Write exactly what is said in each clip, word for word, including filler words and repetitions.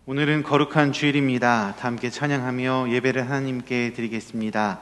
오늘은 거룩한 주일입니다. 다 함께 찬양하며 예배를 하나님께 드리겠습니다.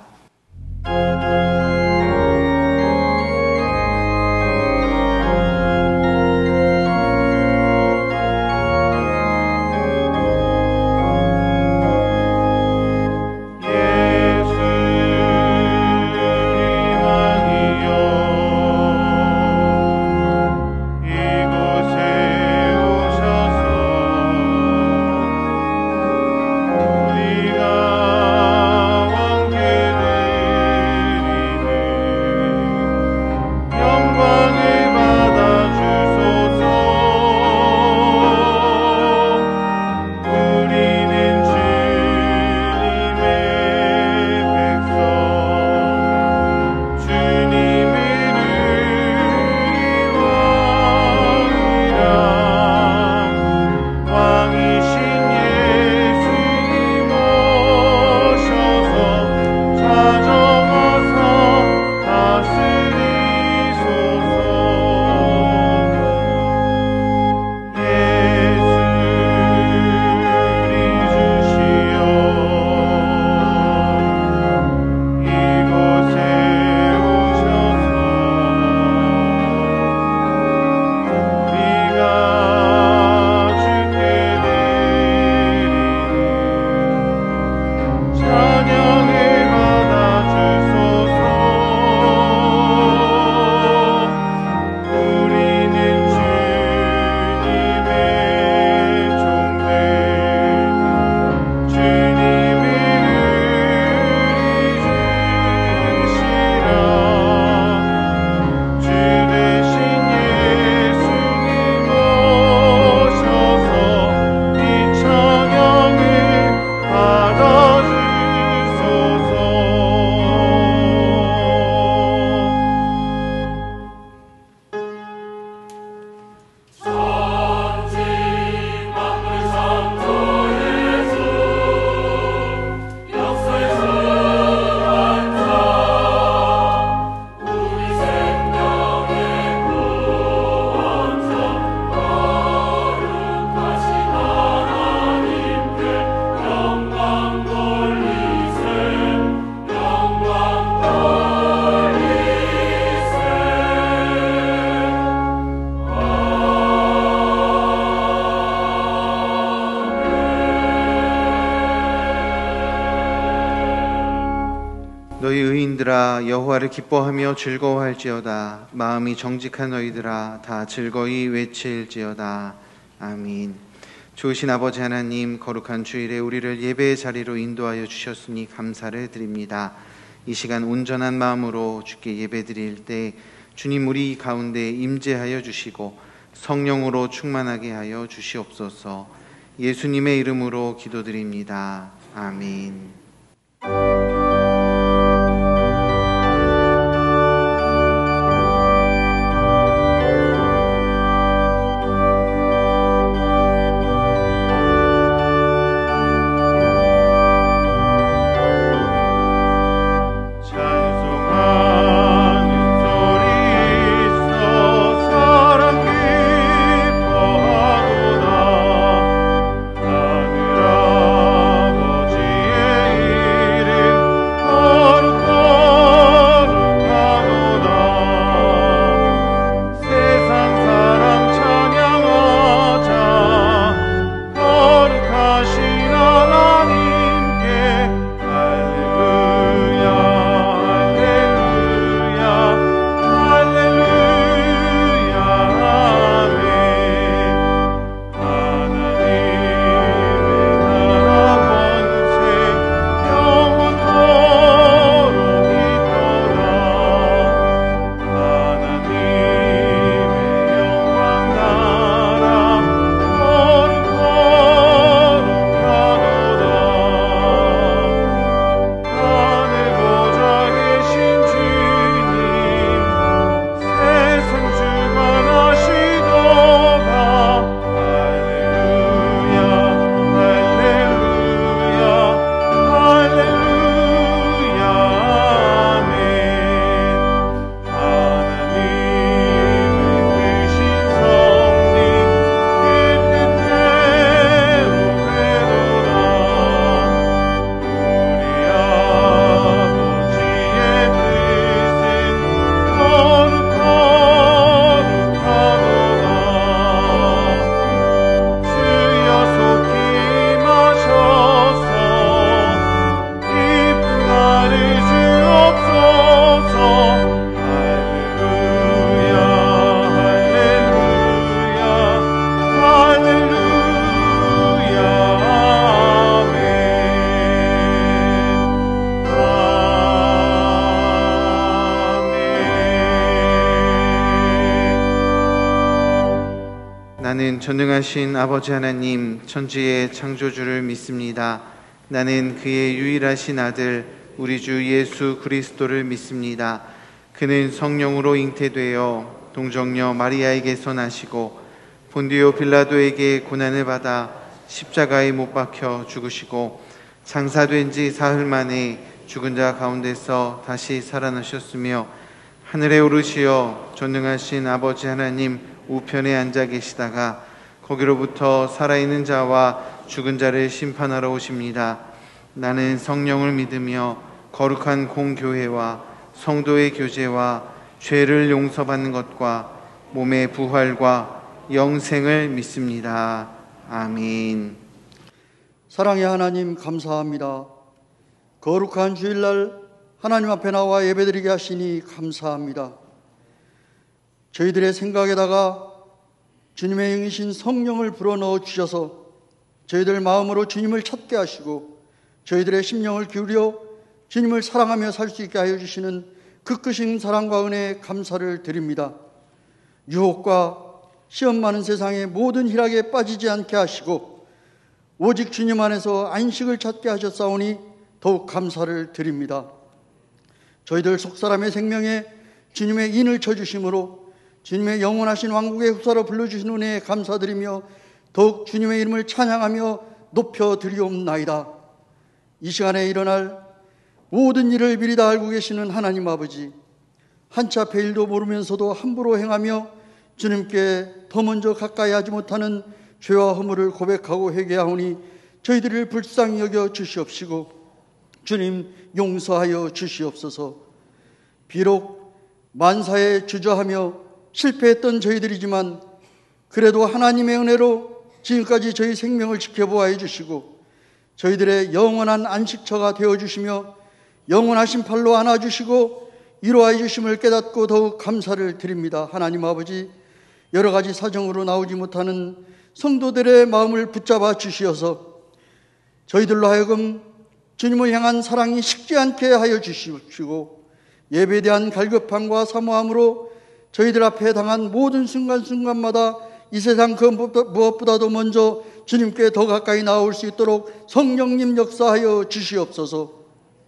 너희 의인들아 여호와를 기뻐하며 즐거워할지어다. 마음이 정직한 너희들아 다 즐거이 외칠지어다. 아멘. 좋으신 아버지 하나님, 거룩한 주일에 우리를 예배의 자리로 인도하여 주셨으니 감사를 드립니다. 이 시간 온전한 마음으로 주께 예배드릴 때 주님 우리 가운데 임재하여 주시고 성령으로 충만하게 하여 주시옵소서. 예수님의 이름으로 기도드립니다. 아멘. 하늘 아버지의 이름 나는 전능하신 아버지 하나님 천지의 창조주를 믿습니다. 나는 그의 유일하신 아들 우리 주 예수 그리스도를 믿습니다. 그는 성령으로 잉태되어 동정녀 마리아에게서 나시고 본디오 빌라도에게 고난을 받아 십자가에 못 박혀 죽으시고 장사된 지 사흘 만에 죽은 자 가운데서 다시 살아나셨으며 하늘에 오르시어 전능하신 아버지 하나님 우편에 앉아 계시다가 거기로부터 살아있는 자와 죽은 자를 심판하러 오십니다. 나는 성령을 믿으며 거룩한 공교회와 성도의 교제와 죄를 용서받는 것과 몸의 부활과 영생을 믿습니다. 아멘. 사랑의 하나님 감사합니다. 거룩한 주일날 하나님 앞에 나와 예배드리게 하시니 감사합니다. 저희들의 생각에다가 주님의 영이신 성령을 불어넣어 주셔서 저희들 마음으로 주님을 찾게 하시고 저희들의 심령을 기울여 주님을 사랑하며 살 수 있게 하여 주시는 그 크신 사랑과 은혜에 감사를 드립니다. 유혹과 시험 많은 세상의 모든 희락에 빠지지 않게 하시고 오직 주님 안에서 안식을 찾게 하셨사오니 더욱 감사를 드립니다. 저희들 속사람의 생명에 주님의 인을 쳐주심으로 주님의 영원하신 왕국의 후사로 불러주신 은혜에 감사드리며 더욱 주님의 이름을 찬양하며 높여드리옵나이다. 이 시간에 일어날 모든 일을 미리 다 알고 계시는 하나님 아버지, 한치 앞의 일도 모르면서도 함부로 행하며 주님께 더 먼저 가까이 하지 못하는 죄와 허물을 고백하고 회개하오니 저희들을 불쌍히 여겨 주시옵시고 주님 용서하여 주시옵소서. 비록 만사에 주저하며 실패했던 저희들이지만 그래도 하나님의 은혜로 지금까지 저희 생명을 지켜보아 주시고 저희들의 영원한 안식처가 되어주시며 영원하신 팔로 안아주시고 위로하여 주심을 깨닫고 더욱 감사를 드립니다. 하나님 아버지, 여러 가지 사정으로 나오지 못하는 성도들의 마음을 붙잡아 주시어서 저희들로 하여금 주님을 향한 사랑이 식지 않게 하여 주시고 예배에 대한 갈급함과 사모함으로 저희들 앞에 당한 모든 순간순간마다 이 세상 그 무엇보다도 먼저 주님께 더 가까이 나올 수 있도록 성령님 역사하여 주시옵소서.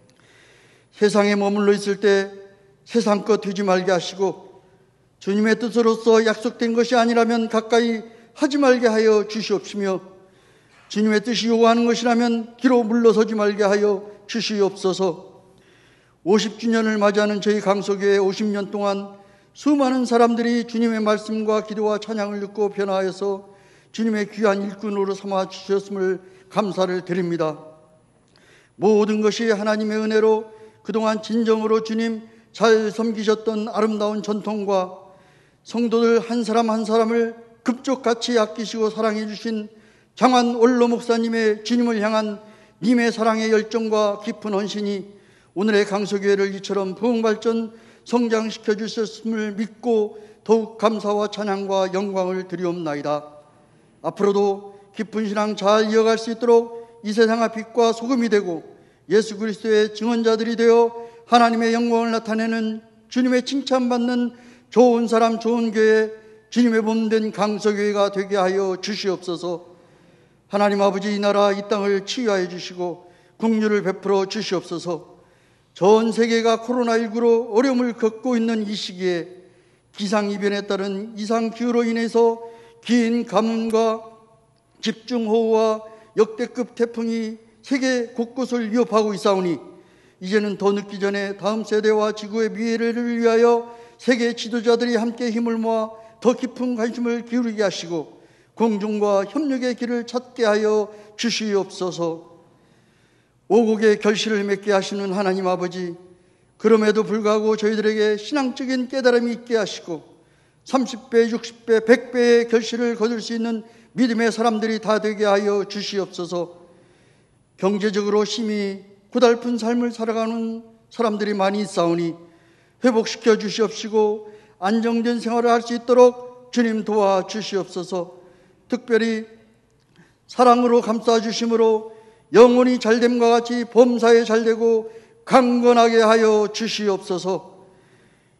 세상에 머물러 있을 때 세상 것 되지 말게 하시고 주님의 뜻으로서 약속된 것이 아니라면 가까이 하지 말게 하여 주시옵시며 주님의 뜻이 요구하는 것이라면 뒤로 물러서지 말게 하여 주시옵소서. 오십 주년을 맞이하는 저희 강서교회 오십 년 동안 수많은 사람들이 주님의 말씀과 기도와 찬양을 듣고 변화하여서 주님의 귀한 일꾼으로 삼아 주셨음을 감사를 드립니다. 모든 것이 하나님의 은혜로 그동안 진정으로 주님 잘 섬기셨던 아름다운 전통과 성도들 한 사람 한 사람을 급족같이 아끼시고 사랑해 주신 장한 원로 목사님의 주님을 향한 님의 사랑의 열정과 깊은 헌신이 오늘의 강서교회를 이처럼 부흥발전 성장시켜 주셨음을 믿고 더욱 감사와 찬양과 영광을 드리옵나이다. 앞으로도 깊은 신앙 잘 이어갈 수 있도록 이 세상의 빛과 소금이 되고 예수 그리스도의 증언자들이 되어 하나님의 영광을 나타내는 주님의 칭찬받는 좋은 사람 좋은 교회, 주님의 몸된 강서교회가 되게 하여 주시옵소서. 하나님 아버지, 이 나라 이 땅을 치유하여 주시고 긍휼을 베풀어 주시옵소서. 전 세계가 코로나십구로 어려움을 겪고 있는 이 시기에 기상이변에 따른 이상기후로 인해서 긴 가뭄과 집중호우와 역대급 태풍이 세계 곳곳을 위협하고 있사오니 이제는 더 늦기 전에 다음 세대와 지구의 미래를 위하여 세계 지도자들이 함께 힘을 모아 더 깊은 관심을 기울이게 하시고 공존과 협력의 길을 찾게 하여 주시옵소서. 오국의 결실을 맺게 하시는 하나님 아버지, 그럼에도 불구하고 저희들에게 신앙적인 깨달음이 있게 하시고 삼십 배, 육십 배, 백 배의 결실을 거둘 수 있는 믿음의 사람들이 다 되게 하여 주시옵소서. 경제적으로 심히 고달픈 삶을 살아가는 사람들이 많이 있사오니 회복시켜 주시옵시고 안정된 생활을 할 수 있도록 주님 도와주시옵소서. 특별히 사랑으로 감싸주심으로 영혼이 잘됨과 같이 범사에 잘되고 강건하게 하여 주시옵소서.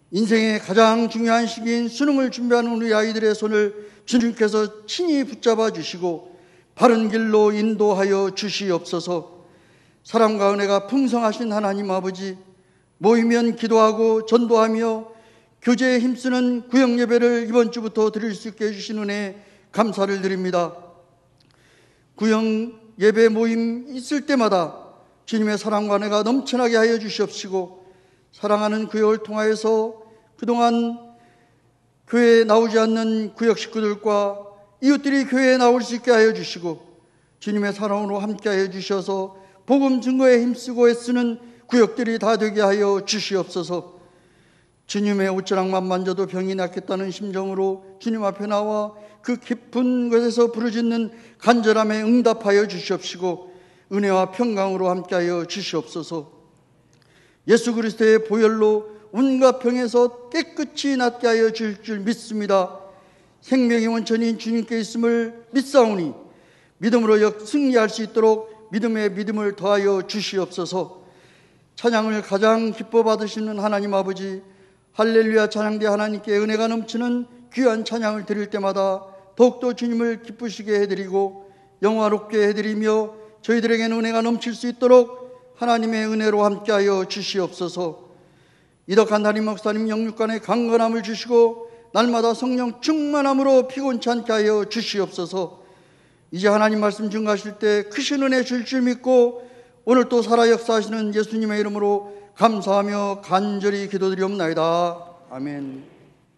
인생의 가장 중요한 시기인 수능을 준비하는 우리 아이들의 손을 주님께서 친히 붙잡아 주시고 바른 길로 인도하여 주시옵소서. 사랑과 은혜가 풍성하신 하나님 아버지, 모이면 기도하고 전도하며 교제에 힘쓰는 구역 예배를 이번 주부터 드릴 수 있게 해주신 은혜 감사를 드립니다. 구역 예배 모임 있을 때마다 주님의 사랑과 은혜가 넘쳐나게 하여 주시옵시고, 사랑하는 구역을 통하여서 그동안 교회에 나오지 않는 구역 식구들과 이웃들이 교회에 나올 수 있게 하여 주시고, 주님의 사랑으로 함께 하여 주셔서 복음 증거에 힘쓰고 애쓰는 구역들이 다 되게 하여 주시옵소서. 주님의 옷자락만 만져도 병이 낫겠다는 심정으로 주님 앞에 나와 그 깊은 곳에서 부르짖는 간절함에 응답하여 주시옵시고, 은혜와 평강으로 함께하여 주시옵소서. 예수 그리스도의 보혈로 온갖 병에서 깨끗이 낫게 하여 주실 줄 믿습니다. 생명의 원천인 주님께 있음을 믿사오니 믿음으로 역 승리할 수 있도록 믿음의 믿음을 더하여 주시옵소서. 찬양을 가장 기뻐 받으시는 하나님 아버지, 할렐루야 찬양대 하나님께 은혜가 넘치는 귀한 찬양을 드릴 때마다 더욱더 주님을 기쁘시게 해드리고 영화롭게 해드리며 저희들에게는 은혜가 넘칠 수 있도록 하나님의 은혜로 함께하여 주시옵소서. 이덕한 담임 목사님 영육간의 강건함을 주시고 날마다 성령 충만함으로 피곤치 않게 하여 주시옵소서. 이제 하나님 말씀 증거하실 때 크신 은혜 줄 줄 믿고 오늘 또 살아 역사하시는 예수님의 이름으로 감사하며 간절히 기도드리옵나이다. 아멘.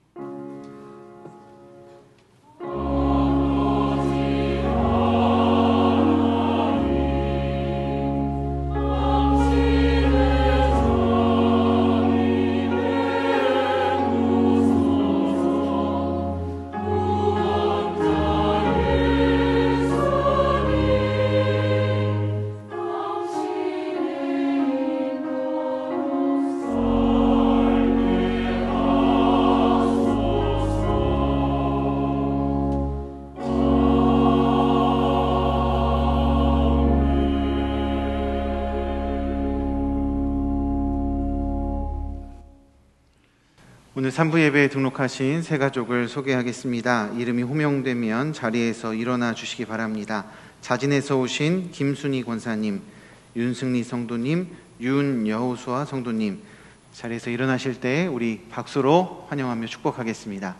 오늘 삼 부 예배에 등록하신 세 가족을 소개하겠습니다. 이름이 호명되면 자리에서 일어나 주시기 바랍니다. 자진해서 오신 김순희 권사님, 윤승리 성도님, 윤여호수아 성도님, 자리에서 일어나실 때 우리 박수로 환영하며 축복하겠습니다.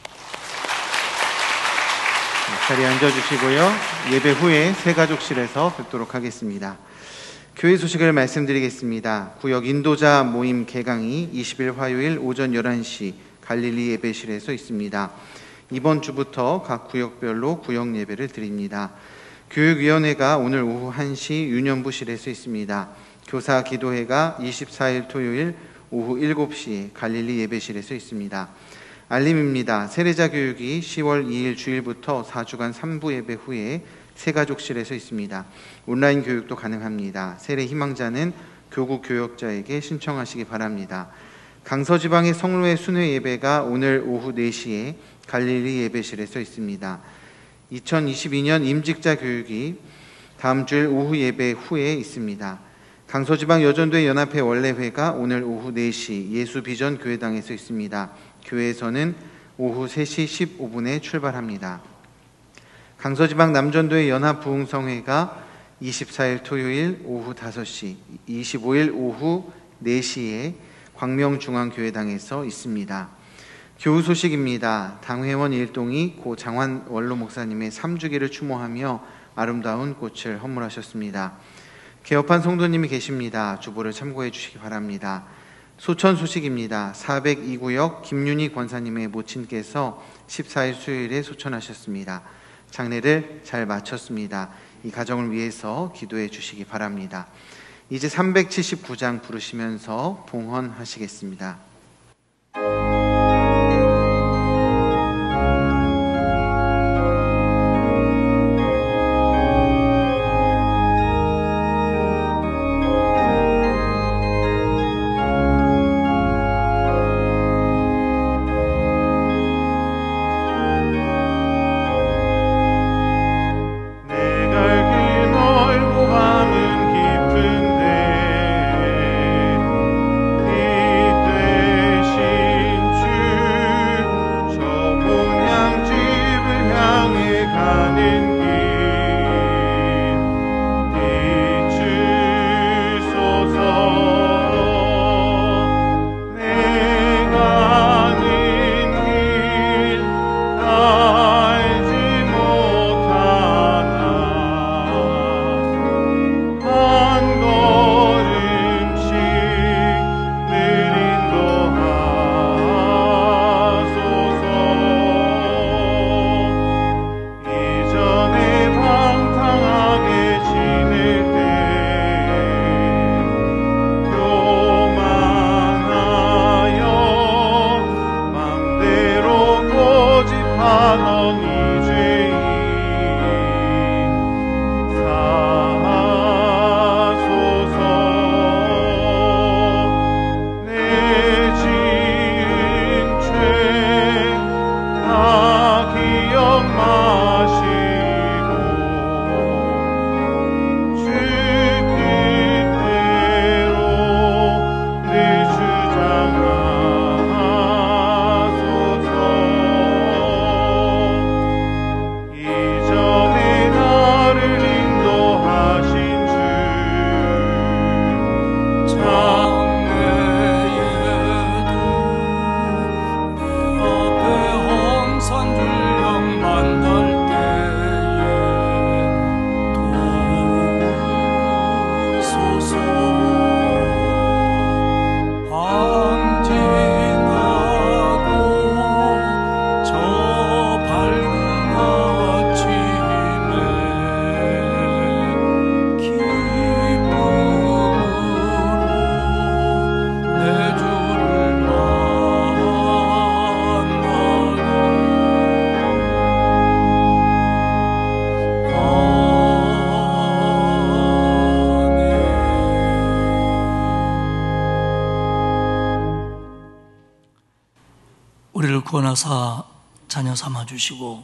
자리에 앉아주시고요. 예배 후에 세 가족실에서 뵙도록 하겠습니다. 교회 소식을 말씀드리겠습니다. 구역 인도자 모임 개강이 이십 일 화요일 오전 열한 시 갈릴리 예배실에서 있습니다. 이번 주부터 각 구역별로 구역 예배를 드립니다. 교육위원회가 오늘 오후 한 시 유년부실에서 있습니다. 교사 기도회가 이십사 일 토요일 오후 일곱 시 갈릴리 예배실에서 있습니다. 알림입니다. 세례자 교육이 시월 이일 주일부터 사 주간 삼 부 예배 후에 세가족실에서 있습니다. 온라인 교육도 가능합니다. 세례 희망자는 교구 교역자에게 신청하시기 바랍니다. 강서지방의 성로의 순회 예배가 오늘 오후 네 시에 갈릴리 예배실에서 있습니다. 이천이십이 년 임직자 교육이 다음 주일 오후 예배 후에 있습니다. 강서지방 여전도의 연합회 원래회가 오늘 오후 네 시 예수비전 교회당에서 있습니다. 교회에서는 오후 세 시 십오 분에 출발합니다. 강서지방 남전도의 연합부흥성회가 이십사 일 토요일 오후 다섯 시, 이십오 일 오후 네 시에 광명중앙교회당에서 있습니다. 교우 소식입니다. 당회원 일동이 고 장환 원로 목사님의 삼 주기를 추모하며 아름다운 꽃을 헌물하셨습니다. 개업한 성도님이 계십니다. 주보를 참고해 주시기 바랍니다. 소천 소식입니다. 사백이 구역 김윤희 권사님의 모친께서 십사 일 수요일에 소천하셨습니다. 장례를 잘 마쳤습니다. 이 가정을 위해서 기도해 주시기 바랍니다. 이제 삼백칠십구 장 부르시면서 봉헌하시겠습니다. 깊은데 우리를 구원하사 자녀 삼아주시고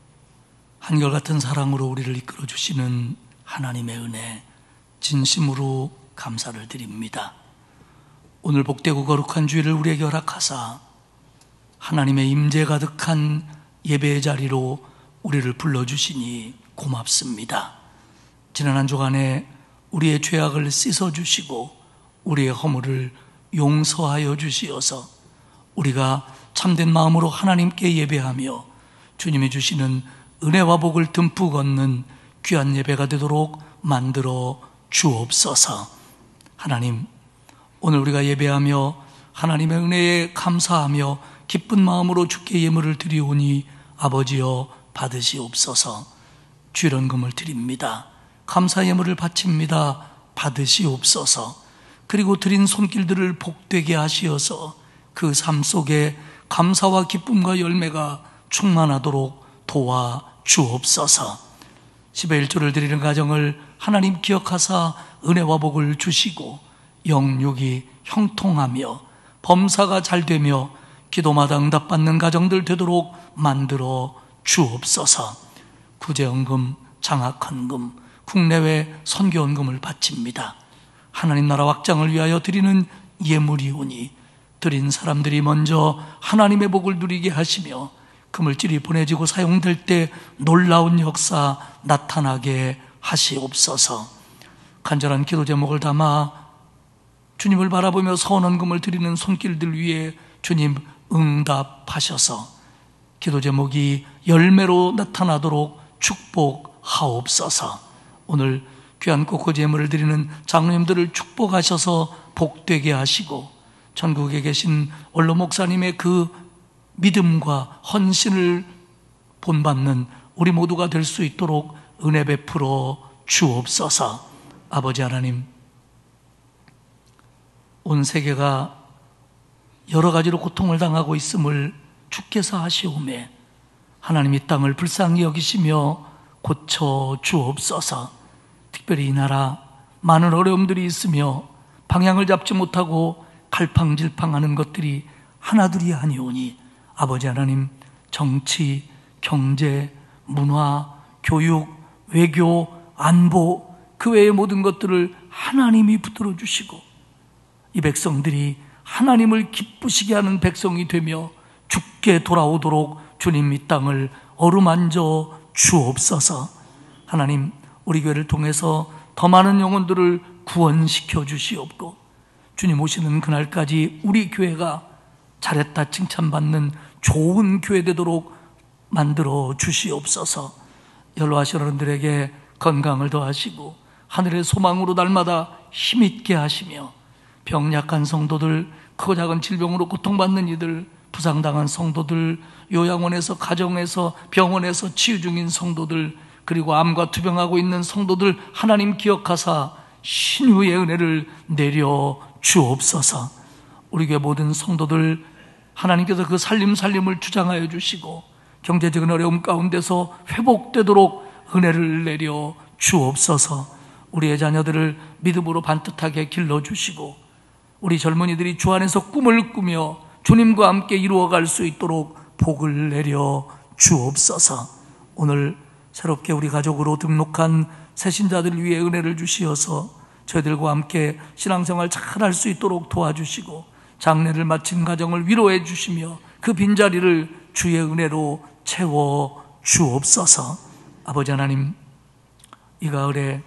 한결같은 사랑으로 우리를 이끌어주시는 하나님의 은혜 진심으로 감사를 드립니다. 오늘 복되고 거룩한 주일을 우리에게 허락하사 하나님의 임재 가득한 예배의 자리로 우리를 불러주시니 고맙습니다. 지난 한 주간에 우리의 죄악을 씻어주시고 우리의 허물을 용서하여 주시어서 우리가 참된 마음으로 하나님께 예배하며 주님이 주시는 은혜와 복을 듬뿍 얻는 귀한 예배가 되도록 만들어 주옵소서. 하나님, 오늘 우리가 예배하며 하나님의 은혜에 감사하며 기쁜 마음으로 주께 예물을 드리오니 아버지여 받으시옵소서. 주일헌금을 드립니다. 감사 예물을 바칩니다. 받으시옵소서. 그리고 드린 손길들을 복되게 하시어서 그 삶 속에 감사와 기쁨과 열매가 충만하도록 도와 주옵소서. 십의 일조를 드리는 가정을 하나님 기억하사 은혜와 복을 주시고 영육이 형통하며 범사가 잘되며 기도마다 응답받는 가정들 되도록 만들어 주옵소서. 구제헌금, 장학헌금, 국내외 선교헌금을 바칩니다. 하나님 나라 확장을 위하여 드리는 예물이오니 드린 사람들이 먼저 하나님의 복을 누리게 하시며 그물질이 보내지고 사용될 때 놀라운 역사 나타나게 하시옵소서. 간절한 기도 제목을 담아 주님을 바라보며 서원헌금을 드리는 손길들 위에 주님 응답하셔서 기도 제목이 열매로 나타나도록 축복하옵소서. 오늘 귀한 꽃꽂이 제물을 드리는 장로님들을 축복하셔서 복되게 하시고 전국에 계신 원로 목사님의 그 믿음과 헌신을 본받는 우리 모두가 될 수 있도록 은혜 베풀어 주옵소서. 아버지 하나님, 온 세계가 여러 가지로 고통을 당하고 있음을 주께서 아시오매 하나님 이 땅을 불쌍히 여기시며 고쳐 주옵소서. 특별히 이 나라 많은 어려움들이 있으며 방향을 잡지 못하고 갈팡질팡하는 것들이 하나둘이 아니오니 아버지 하나님, 정치, 경제, 문화, 교육, 외교, 안보 그 외의 모든 것들을 하나님이 붙들어 주시고 이 백성들이 하나님을 기쁘시게 하는 백성이 되며 주께 돌아오도록 주님 이 땅을 어루만져 주옵소서. 하나님, 우리 교회를 통해서 더 많은 영혼들을 구원시켜 주시옵고, 주님 오시는 그날까지 우리 교회가 잘했다 칭찬받는 좋은 교회 되도록 만들어 주시옵소서. 연로하신 어른들에게 건강을 더하시고 하늘의 소망으로 날마다 힘있게 하시며, 병약한 성도들, 크고 작은 질병으로 고통받는 이들, 부상당한 성도들, 요양원에서, 가정에서, 병원에서 치유 중인 성도들, 그리고 암과 투병하고 있는 성도들 하나님 기억하사 신유의 은혜를 내려 주옵소서. 우리 교회 모든 성도들 하나님께서 그 살림 살림을 주장하여 주시고 경제적인 어려움 가운데서 회복되도록 은혜를 내려 주옵소서. 우리의 자녀들을 믿음으로 반듯하게 길러주시고 우리 젊은이들이 주 안에서 꿈을 꾸며 주님과 함께 이루어갈 수 있도록 복을 내려 주옵소서. 오늘 새롭게 우리 가족으로 등록한 새신자들을 위해 은혜를 주시어서 저희들과 함께 신앙생활 잘 할 수 있도록 도와주시고 장례를 마친 가정을 위로해 주시며 그 빈자리를 주의 은혜로 채워 주옵소서. 아버지 하나님, 이 가을에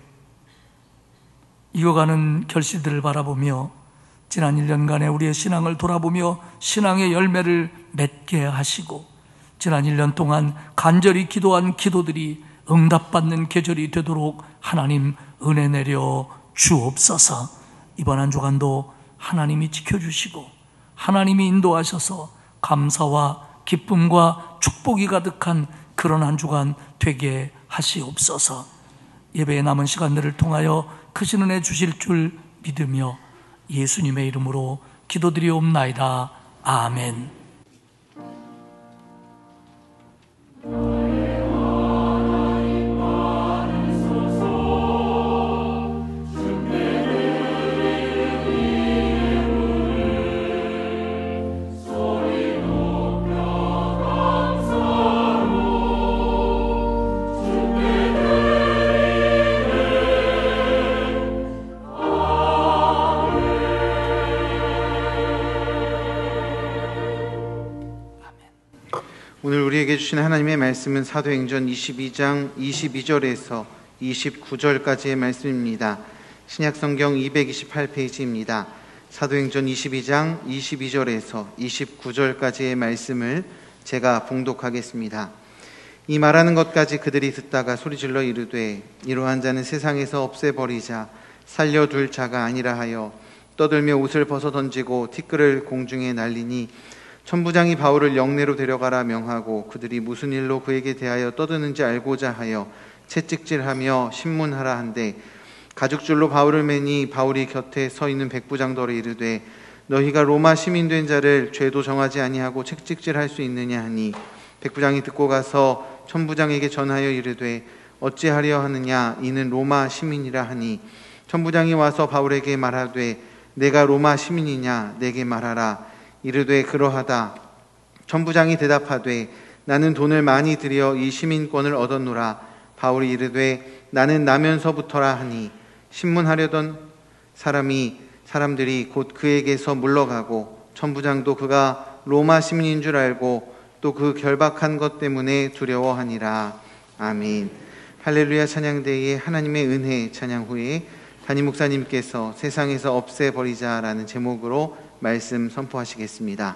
익어가는 결실들을 바라보며 지난 일 년간의 우리의 신앙을 돌아보며 신앙의 열매를 맺게 하시고 지난 일 년 동안 간절히 기도한 기도들이 응답받는 계절이 되도록 하나님 은혜 내려 주옵소서. 이번 한 주간도 하나님이 지켜주시고 하나님이 인도하셔서 감사와 기쁨과 축복이 가득한 그런 한 주간 되게 하시옵소서. 예배의 남은 시간들을 통하여 크신 은혜 주실 줄 믿으며 예수님의 이름으로 기도드리옵나이다. 아멘. 오늘 우리에게 주신 하나님의 말씀은 사도행전 이십이 장 이십이 절에서 이십구 절까지의 말씀입니다. 신약성경 이백이십팔 페이지입니다. 사도행전 이십이 장 이십이 절에서 이십구 절까지의 말씀을 제가 봉독하겠습니다. 이 말하는 것까지 그들이 듣다가 소리질러 이르되 이러한 자는 세상에서 없애버리자 살려둘 자가 아니라 하여 떠들며 옷을 벗어 던지고 티끌을 공중에 날리니 천부장이 바울을 영내로 데려가라 명하고 그들이 무슨 일로 그에게 대하여 떠드는지 알고자 하여 채찍질하며 신문하라 한데 가죽줄로 바울을 매니 바울이 곁에 서 있는 백부장더러 이르되 너희가 로마 시민 된 자를 죄도 정하지 아니하고 채찍질할 수 있느냐 하니 백부장이 듣고 가서 천부장에게 전하여 이르되 어찌하려 하느냐 이는 로마 시민이라 하니 천부장이 와서 바울에게 말하되 내가 로마 시민이냐 내게 말하라. 이르되 그러하다. 천부장이 대답하되 나는 돈을 많이 들여 이 시민권을 얻었노라. 바울이 이르되 나는 나면서부터라 하니 신문하려던 사람이 사람들이 곧 그에게서 물러가고 천부장도 그가 로마 시민인 줄 알고 또 그 결박한 것 때문에 두려워하니라. 아멘. 할렐루야. 찬양대의 하나님의 은혜 찬양 후에 담임 목사님께서 세상에서 없애버리자라는 제목으로 말씀 선포하시겠습니다.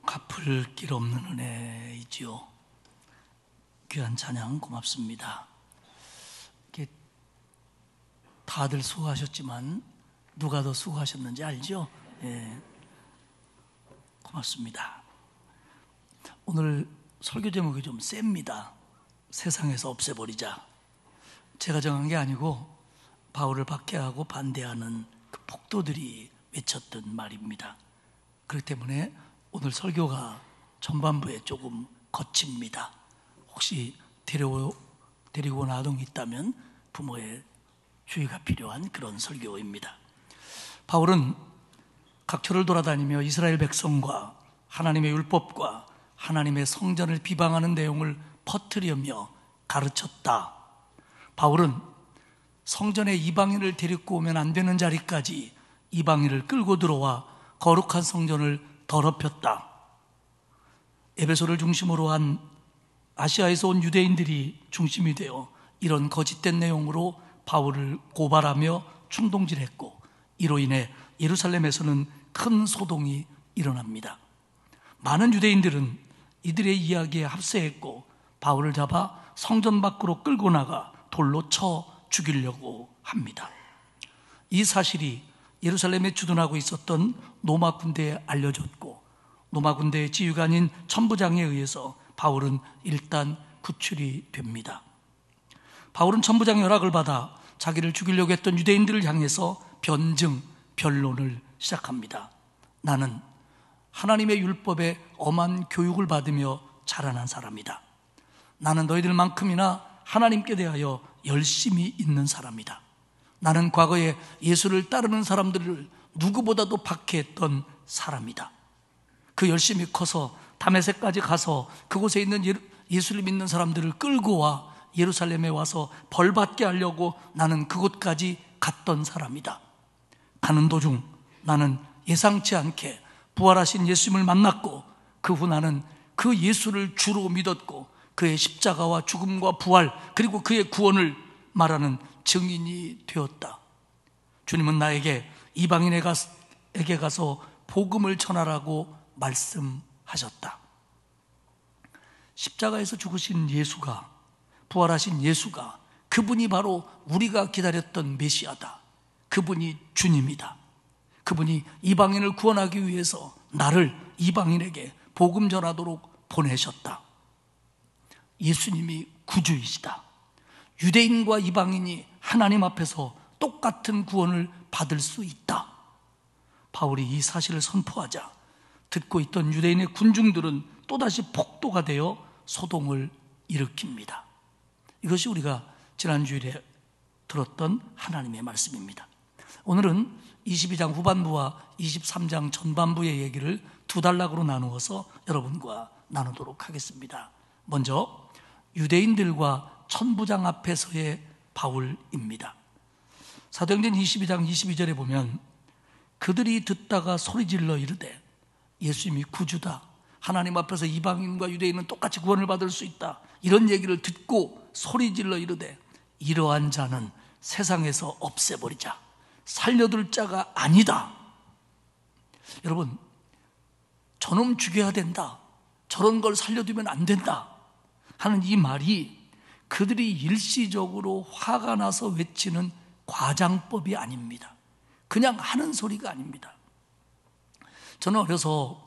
갚을 길 없는 은혜이지요. 귀한 찬양 고맙습니다. 이렇게 다들 수고하셨지만 누가 더 수고하셨는지 알죠? 예. 고맙습니다. 오늘 설교 제목이 좀 셉니다. 세상에서 없애버리자. 제가 정한 게 아니고 바울을 박해하고 반대하는 그 폭도들이 외쳤던 말입니다. 그렇기 때문에 오늘 설교가 전반부에 조금 거칩니다. 혹시 데리고, 데리고 온 아동이 있다면 부모의 주의가 필요한 그런 설교입니다. 바울은 각처를 돌아다니며 이스라엘 백성과 하나님의 율법과 하나님의 성전을 비방하는 내용을 퍼뜨리며 가르쳤다. 바울은 성전에 이방인을 데리고 오면 안 되는 자리까지 이방인을 끌고 들어와 거룩한 성전을 더럽혔다. 에베소를 중심으로 한 아시아에서 온 유대인들이 중심이 되어 이런 거짓된 내용으로 바울을 고발하며 충동질했고, 이로 인해 예루살렘에서는 큰 소동이 일어납니다. 많은 유대인들은 이들의 이야기에 합세했고 바울을 잡아 성전 밖으로 끌고 나가 돌로 쳐 죽이려고 합니다. 이 사실이 예루살렘에 주둔하고 있었던 로마 군대에 알려졌고, 로마 군대의 지휘관인 천부장에 의해서 바울은 일단 구출이 됩니다. 바울은 천부장의 허락을 받아 자기를 죽이려고 했던 유대인들을 향해서 변증, 변론을 시작합니다. 나는 하나님의 율법에 엄한 교육을 받으며 자라난 사람이다. 나는 너희들만큼이나 하나님께 대하여 열심히 있는 사람이다. 나는 과거에 예수를 따르는 사람들을 누구보다도 박해했던 사람이다. 그 열심히 커서 다메섹까지 가서 그곳에 있는 예수를 믿는 사람들을 끌고 와 예루살렘에 와서 벌받게 하려고 나는 그곳까지 갔던 사람이다. 가는 도중 나는 예상치 않게 부활하신 예수님을 만났고, 그 후 나는 그 예수를 주로 믿었고 그의 십자가와 죽음과 부활 그리고 그의 구원을 말하는 증인이 되었다. 주님은 나에게 이방인에게 가서 복음을 전하라고 말씀하셨다. 십자가에서 죽으신 예수가, 부활하신 예수가, 그분이 바로 우리가 기다렸던 메시아다. 그분이 주님이다. 그분이 이방인을 구원하기 위해서 나를 이방인에게 복음 전하도록 보내셨다. 예수님이 구주이시다. 유대인과 이방인이 하나님 앞에서 똑같은 구원을 받을 수 있다. 바울이 이 사실을 선포하자 듣고 있던 유대인의 군중들은 또다시 폭도가 되어 소동을 일으킵니다. 이것이 우리가 지난 주일에 들었던 하나님의 말씀입니다. 오늘은 이십이 장 후반부와 이십삼 장 전반부의 얘기를 두 단락으로 나누어서 여러분과 나누도록 하겠습니다. 먼저 유대인들과 천부장 앞에서의 바울입니다. 사도행전 이십이 장 이십이 절에 보면 그들이 듣다가 소리질러 이르되 예수님이 구주다, 하나님 앞에서 이방인과 유대인은 똑같이 구원을 받을 수 있다, 이런 얘기를 듣고 소리질러 이르되 이러한 자는 세상에서 없애버리자, 살려둘 자가 아니다. 여러분, 저놈 죽여야 된다, 저런 걸 살려두면 안 된다 하는 이 말이 그들이 일시적으로 화가 나서 외치는 과장법이 아닙니다. 그냥 하는 소리가 아닙니다. 저는 어려서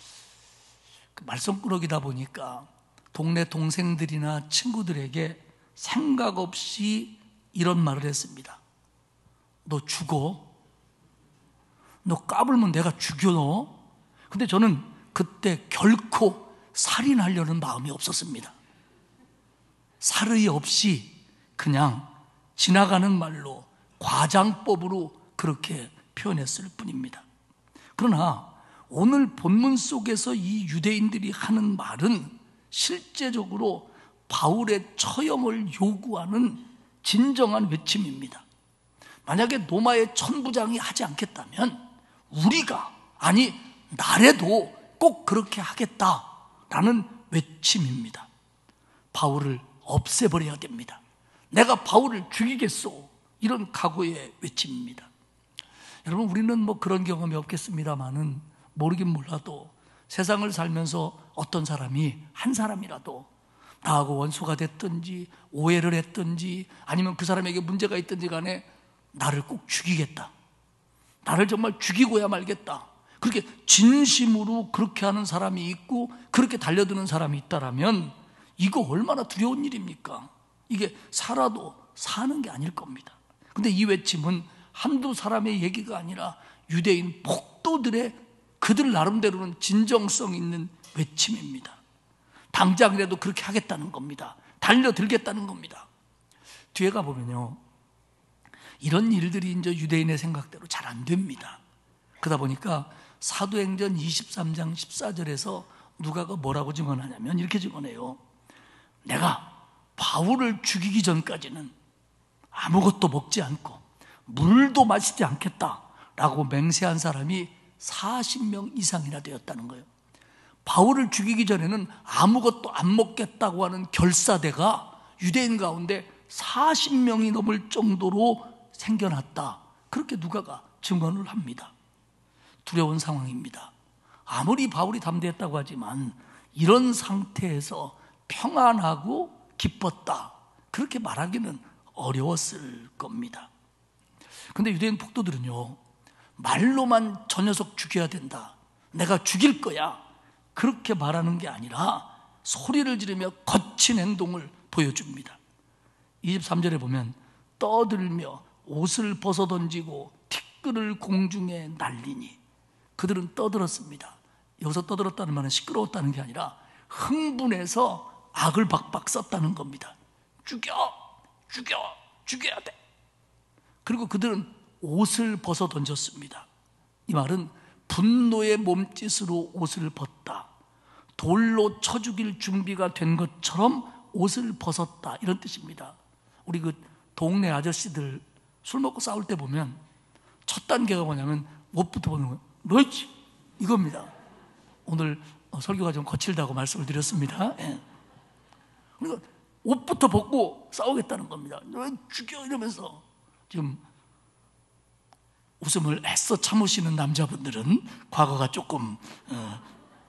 말썽꾸러기다 보니까 동네 동생들이나 친구들에게 생각 없이 이런 말을 했습니다. 너 죽어? 너 까불면 내가 죽여 너? 근데 저는 그때 결코 살인하려는 마음이 없었습니다. 살의 없이 그냥 지나가는 말로 과장법으로 그렇게 표현했을 뿐입니다. 그러나 오늘 본문 속에서 이 유대인들이 하는 말은 실제적으로 바울의 처형을 요구하는 진정한 외침입니다. 만약에 로마의 천부장이 하지 않겠다면 우리가, 아니 나라도 꼭 그렇게 하겠다라는 외침입니다. 바울을 없애버려야 됩니다. 내가 바울을 죽이겠소, 이런 각오의 외침입니다. 여러분, 우리는 뭐 그런 경험이 없겠습니다만은, 모르긴 몰라도 세상을 살면서 어떤 사람이 한 사람이라도 나하고 원수가 됐든지 오해를 했든지 아니면 그 사람에게 문제가 있든지 간에 나를 꼭 죽이겠다, 나를 정말 죽이고야 말겠다, 그렇게 진심으로 그렇게 하는 사람이 있고 그렇게 달려드는 사람이 있다라면 이거 얼마나 두려운 일입니까? 이게 살아도 사는 게 아닐 겁니다. 근데 이 외침은 한두 사람의 얘기가 아니라 유대인 폭도들의 그들 나름대로는 진정성 있는 외침입니다. 당장이라도 그렇게 하겠다는 겁니다. 달려들겠다는 겁니다. 뒤에 가보면요, 이런 일들이 이제 유대인의 생각대로 잘 안 됩니다. 그러다 보니까 사도행전 이십삼 장 십사 절에서 누가가 뭐라고 증언하냐면 이렇게 증언해요. 내가 바울을 죽이기 전까지는 아무것도 먹지 않고 물도 마시지 않겠다라고 맹세한 사람이 사십 명 이상이나 되었다는 거예요. 바울을 죽이기 전에는 아무것도 안 먹겠다고 하는 결사대가 유대인 가운데 사십 명이 넘을 정도로 생겨났다, 그렇게 누가가 증언을 합니다. 두려운 상황입니다. 아무리 바울이 담대했다고 하지만 이런 상태에서 평안하고 기뻤다, 그렇게 말하기는 어려웠을 겁니다. 근데 유대인 폭도들은요, 말로만 저 녀석 죽여야 된다, 내가 죽일 거야, 그렇게 말하는 게 아니라 소리를 지르며 거친 행동을 보여줍니다. 이십삼 절에 보면 떠들며 옷을 벗어던지고 티끌을 공중에 날리니, 그들은 떠들었습니다. 여기서 떠들었다는 말은 시끄러웠다는 게 아니라 흥분해서 악을 박박 썼다는 겁니다. 죽여! 죽여! 죽여야 돼! 그리고 그들은 옷을 벗어던졌습니다. 이 말은 분노의 몸짓으로 옷을 벗다, 돌로 쳐 죽일 준비가 된 것처럼 옷을 벗었다, 이런 뜻입니다. 우리 그 동네 아저씨들 술 먹고 싸울 때 보면 첫 단계가 뭐냐면 옷부터 벗는 거예요. 너희지! 이겁니다. 오늘 설교가 좀 거칠다고 말씀을 드렸습니다. 예. 그러니까 옷부터 벗고 싸우겠다는 겁니다. 너 죽여! 이러면서 지금 웃음을 애써 참으시는 남자분들은 과거가 조금 어.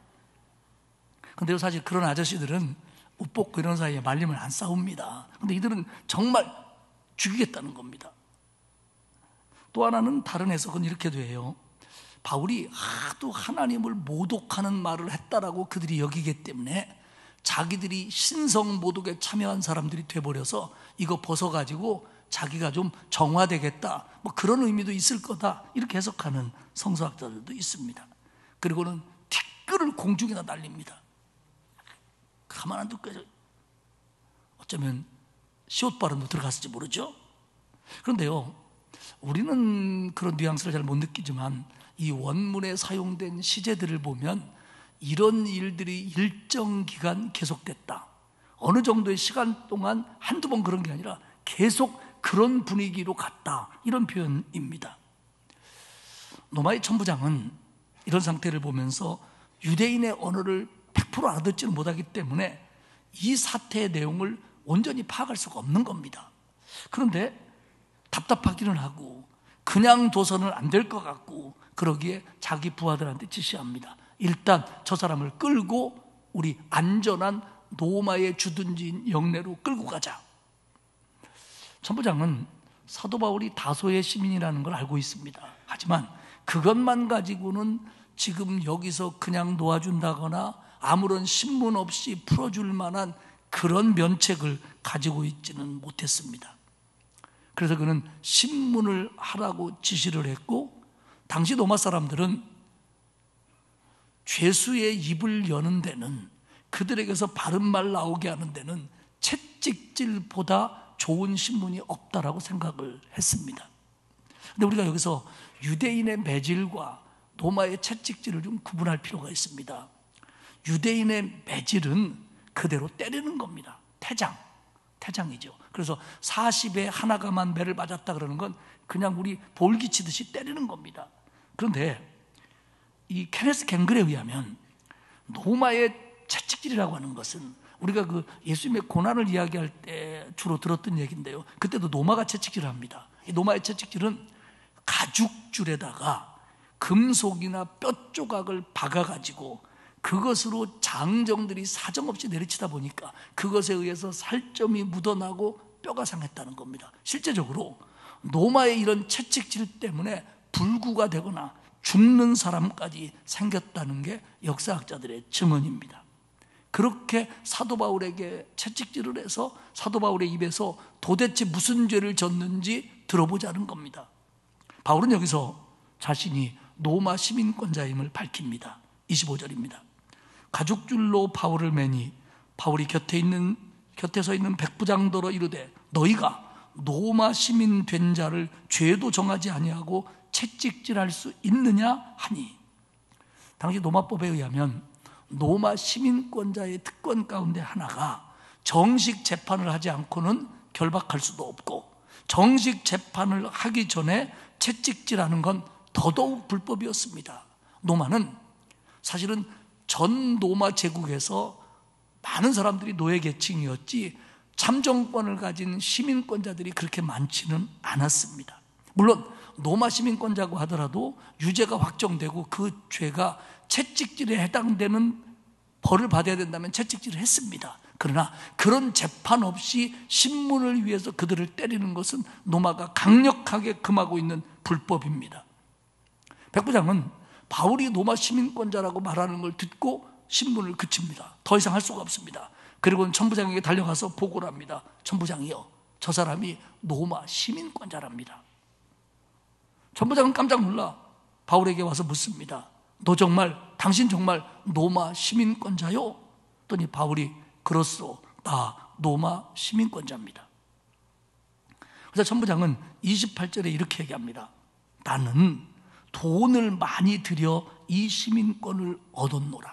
근데 사실 그런 아저씨들은 옷 벗고 이런 사이에 말리면 안 싸웁니다. 근데 이들은 정말 죽이겠다는 겁니다. 또 하나는 다른 해석은 이렇게 돼요. 바울이 하도 하나님을 모독하는 말을 했다라고 그들이 여기기 때문에 자기들이 신성 모독에 참여한 사람들이 돼버려서 이거 벗어가지고 자기가 좀 정화되겠다, 뭐 그런 의미도 있을 거다, 이렇게 해석하는 성서학자들도 있습니다. 그리고는 티끌을 공중에다 날립니다. 가만 안 둘 거예요. 어쩌면 시옷 발음도 들어갔을지 모르죠. 그런데요, 우리는 그런 뉘앙스를 잘 못 느끼지만 이 원문에 사용된 시제들을 보면 이런 일들이 일정 기간 계속됐다, 어느 정도의 시간 동안 한두 번 그런 게 아니라 계속 그런 분위기로 갔다, 이런 표현입니다. 노마의 천부장은 이런 상태를 보면서 유대인의 언어를 백 퍼센트 알아듣지는 못하기 때문에 이 사태의 내용을 온전히 파악할 수가 없는 겁니다. 그런데 답답하기는 하고 그냥 둬서는 안 될 것 같고, 그러기에 자기 부하들한테 지시합니다. 일단 저 사람을 끌고 우리 안전한 노마의 주둔지인 영내로 끌고 가자. 천부장은 사도 바울이 다소의 시민이라는 걸 알고 있습니다. 하지만 그것만 가지고는 지금 여기서 그냥 놓아준다거나 아무런 신문 없이 풀어줄 만한 그런 면책을 가지고 있지는 못했습니다. 그래서 그는 신문을 하라고 지시를 했고, 당시 로마 사람들은 죄수의 입을 여는 데는, 그들에게서 바른 말 나오게 하는 데는 채찍질보다 좋은 신문이 없다라고 생각을 했습니다. 근데 우리가 여기서 유대인의 매질과 로마의 채찍질을 좀 구분할 필요가 있습니다. 유대인의 매질은 그대로 때리는 겁니다. 태장, 태장이죠. 그래서 사십에 하나가만 매를 맞았다 그러는 건 그냥 우리 볼기치듯이 때리는 겁니다. 그런데 이 케네스 갱글에 의하면 노마의 채찍질이라고 하는 것은 우리가 그 예수님의 고난을 이야기할 때 주로 들었던 얘기인데요, 그때도 노마가 채찍질을 합니다. 이 노마의 채찍질은 가죽줄에다가 금속이나 뼈 조각을 박아가지고 그것으로 장정들이 사정없이 내리치다 보니까 그것에 의해서 살점이 묻어나고 뼈가 상했다는 겁니다. 실제적으로 노마의 이런 채찍질 때문에 불구가 되거나 죽는 사람까지 생겼다는 게 역사학자들의 증언입니다. 그렇게 사도 바울에게 채찍질을 해서 사도 바울의 입에서 도대체 무슨 죄를 졌는지 들어보자는 겁니다. 바울은 여기서 자신이 로마 시민권자임을 밝힙니다. 이십오 절입니다. 가죽줄로 바울을 매니 바울이 곁에 있는 곁에 서 있는 백부장더러 이르되 너희가 로마 시민 된 자를 죄도 정하지 아니하고 채찍질할 수 있느냐 하니, 당시 로마법에 의하면 로마 시민권자의 특권 가운데 하나가 정식 재판을 하지 않고는 결박할 수도 없고, 정식 재판을 하기 전에 채찍질하는 건 더더욱 불법이었습니다. 로마는 사실은 전 로마 제국에서 많은 사람들이 노예 계층이었지 참정권을 가진 시민권자들이 그렇게 많지는 않았습니다. 물론 로마 시민권자고 하더라도 유죄가 확정되고 그 죄가 채찍질에 해당되는 벌을 받아야 된다면 채찍질을 했습니다. 그러나 그런 재판 없이 신문을 위해서 그들을 때리는 것은 로마가 강력하게 금하고 있는 불법입니다. 백부장은 바울이 로마 시민권자라고 말하는 걸 듣고 신문을 그칩니다. 더 이상 할 수가 없습니다. 그리고는 천부장에게 달려가서 보고를 합니다. 천부장이요, 저 사람이 로마 시민권자랍니다. 천부장은 깜짝 놀라 바울에게 와서 묻습니다. 너 정말, 당신 정말 로마 시민권자요? 했더니 바울이 그렇소, 나 로마 시민권자입니다. 그래서 천부장은 이십팔 절에 이렇게 얘기합니다. 나는 돈을 많이 들여 이 시민권을 얻었노라.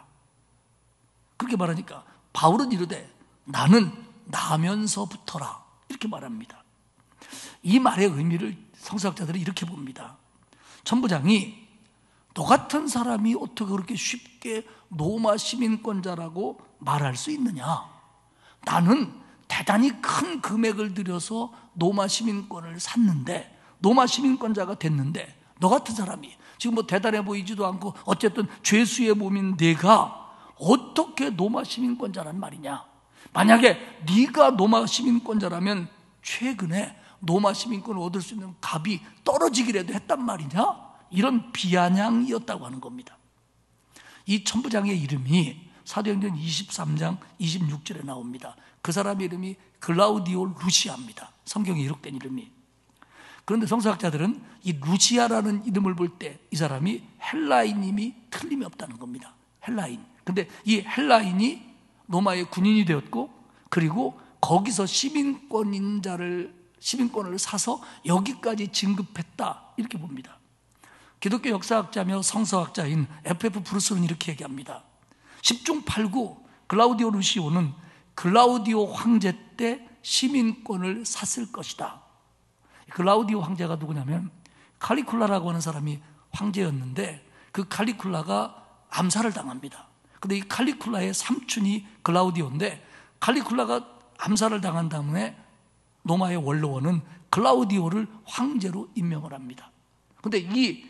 그렇게 말하니까 바울은 이르되 나는 나면서부터라, 이렇게 말합니다. 이 말의 의미를 성서학자들은 이렇게 봅니다. 천부장이 너 같은 사람이 어떻게 그렇게 쉽게 로마 시민권자라고 말할 수 있느냐? 나는 대단히 큰 금액을 들여서 로마 시민권을 샀는데, 로마 시민권자가 됐는데, 너 같은 사람이 지금 뭐 대단해 보이지도 않고 어쨌든 죄수의 몸인 내가 어떻게 로마 시민권자란 말이냐? 만약에 네가 로마 시민권자라면 최근에 로마 시민권을 얻을 수 있는 값이 떨어지기라도 했단 말이냐? 이런 비아냥이었다고 하는 겁니다. 이 천부장의 이름이 사도행전 이십삼 장 이십육 절에 나옵니다. 그 사람의 이름이 글라우디오 루시아입니다. 성경에 기록된 이름이. 그런데 성서학자들은 이 루시아라는 이름을 볼 때 이 사람이 헬라인임이 틀림이 없다는 겁니다. 헬라인. 근데 이 헬라인이 로마의 군인이 되었고, 그리고 거기서 시민권인자를 시민권을 사서 여기까지 진급했다, 이렇게 봅니다. 기독교 역사학자며 성서학자인 에프에프 브루스는 이렇게 얘기합니다. 십중 팔구 글라우디오 루시오는 글라우디오 황제 때 시민권을 샀을 것이다. 글라우디오 황제가 누구냐면 칼리쿨라라고 하는 사람이 황제였는데, 그 칼리쿨라가 암살을 당합니다. 근데 이 칼리쿨라의 삼촌이 글라우디오인데, 칼리쿨라가 암살을 당한 다음에 로마의 원로원은 글라우디오를 황제로 임명을 합니다. 근데 이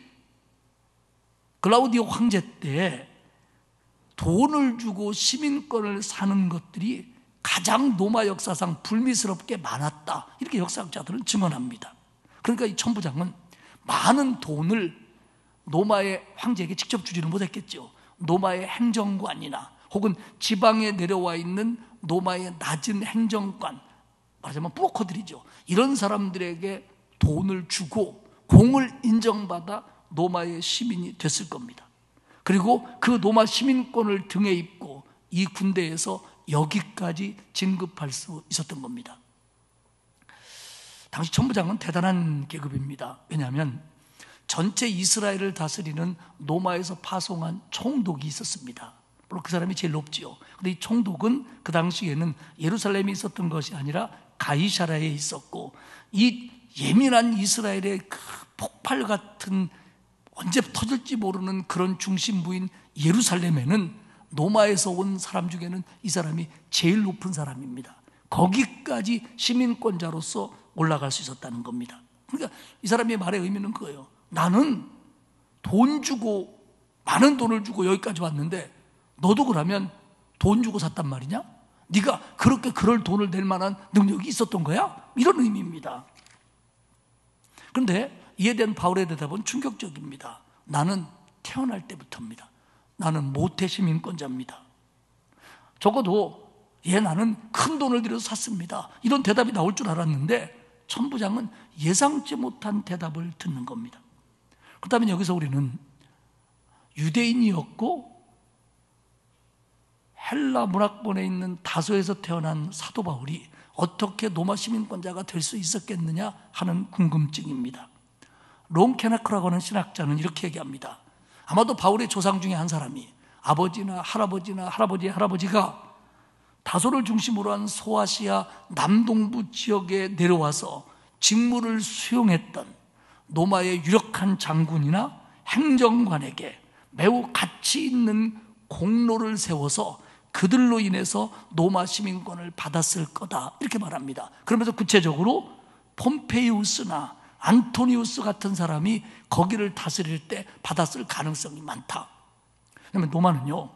글라우디오 황제 때 돈을 주고 시민권을 사는 것들이 가장 로마 역사상 불미스럽게 많았다, 이렇게 역사학자들은 증언합니다. 그러니까 이 천부장은 많은 돈을 로마의 황제에게 직접 주지는 못했겠죠. 로마의 행정관이나 혹은 지방에 내려와 있는 로마의 낮은 행정관, 말하자면 브로커들이죠. 이런 사람들에게 돈을 주고 공을 인정받아 로마의 시민이 됐을 겁니다. 그리고 그 로마 시민권을 등에 입고 이 군대에서 여기까지 진급할 수 있었던 겁니다. 당시 천부장은 대단한 계급입니다. 왜냐하면 전체 이스라엘을 다스리는 로마에서 파송한 총독이 있었습니다. 물론 그 사람이 제일 높지요. 그런데 이 총독은 그 당시에는 예루살렘에 있었던 것이 아니라 가이사랴에 있었고, 이 예민한 이스라엘의 그 폭발 같은 언제 터질지 모르는 그런 중심부인 예루살렘에는 로마에서 온 사람 중에는 이 사람이 제일 높은 사람입니다. 거기까지 시민권자로서 올라갈 수 있었다는 겁니다. 그러니까 이 사람의 말의 의미는 그거예요. 나는 돈 주고, 많은 돈을 주고 여기까지 왔는데 너도 그러면 돈 주고 샀단 말이냐? 네가 그렇게 그럴 돈을 낼 만한 능력이 있었던 거야? 이런 의미입니다. 그런데 이에 대한 바울의 대답은 충격적입니다. 나는 태어날 때부터입니다. 나는 모태 시민권자입니다. 적어도 예, 나는 큰 돈을 들여서 샀습니다. 이런 대답이 나올 줄 알았는데 천부장은 예상치 못한 대답을 듣는 겁니다. 그렇다면 여기서 우리는 유대인이었고 헬라 문화권에 있는 다소에서 태어난 사도 바울이 어떻게 로마 시민권자가 될 수 있었겠느냐 하는 궁금증입니다. 롱케나크라고 하는 신학자는 이렇게 얘기합니다. 아마도 바울의 조상 중에 한 사람이 아버지나 할아버지나 할아버지의 할아버지가 다소를 중심으로 한 소아시아 남동부 지역에 내려와서 직무를 수용했던 로마의 유력한 장군이나 행정관에게 매우 가치 있는 공로를 세워서 그들로 인해서 로마 시민권을 받았을 거다, 이렇게 말합니다. 그러면서 구체적으로 폼페이우스나 안토니우스 같은 사람이 거기를 다스릴 때 받았을 가능성이 많다. 왜냐하면 로마는요,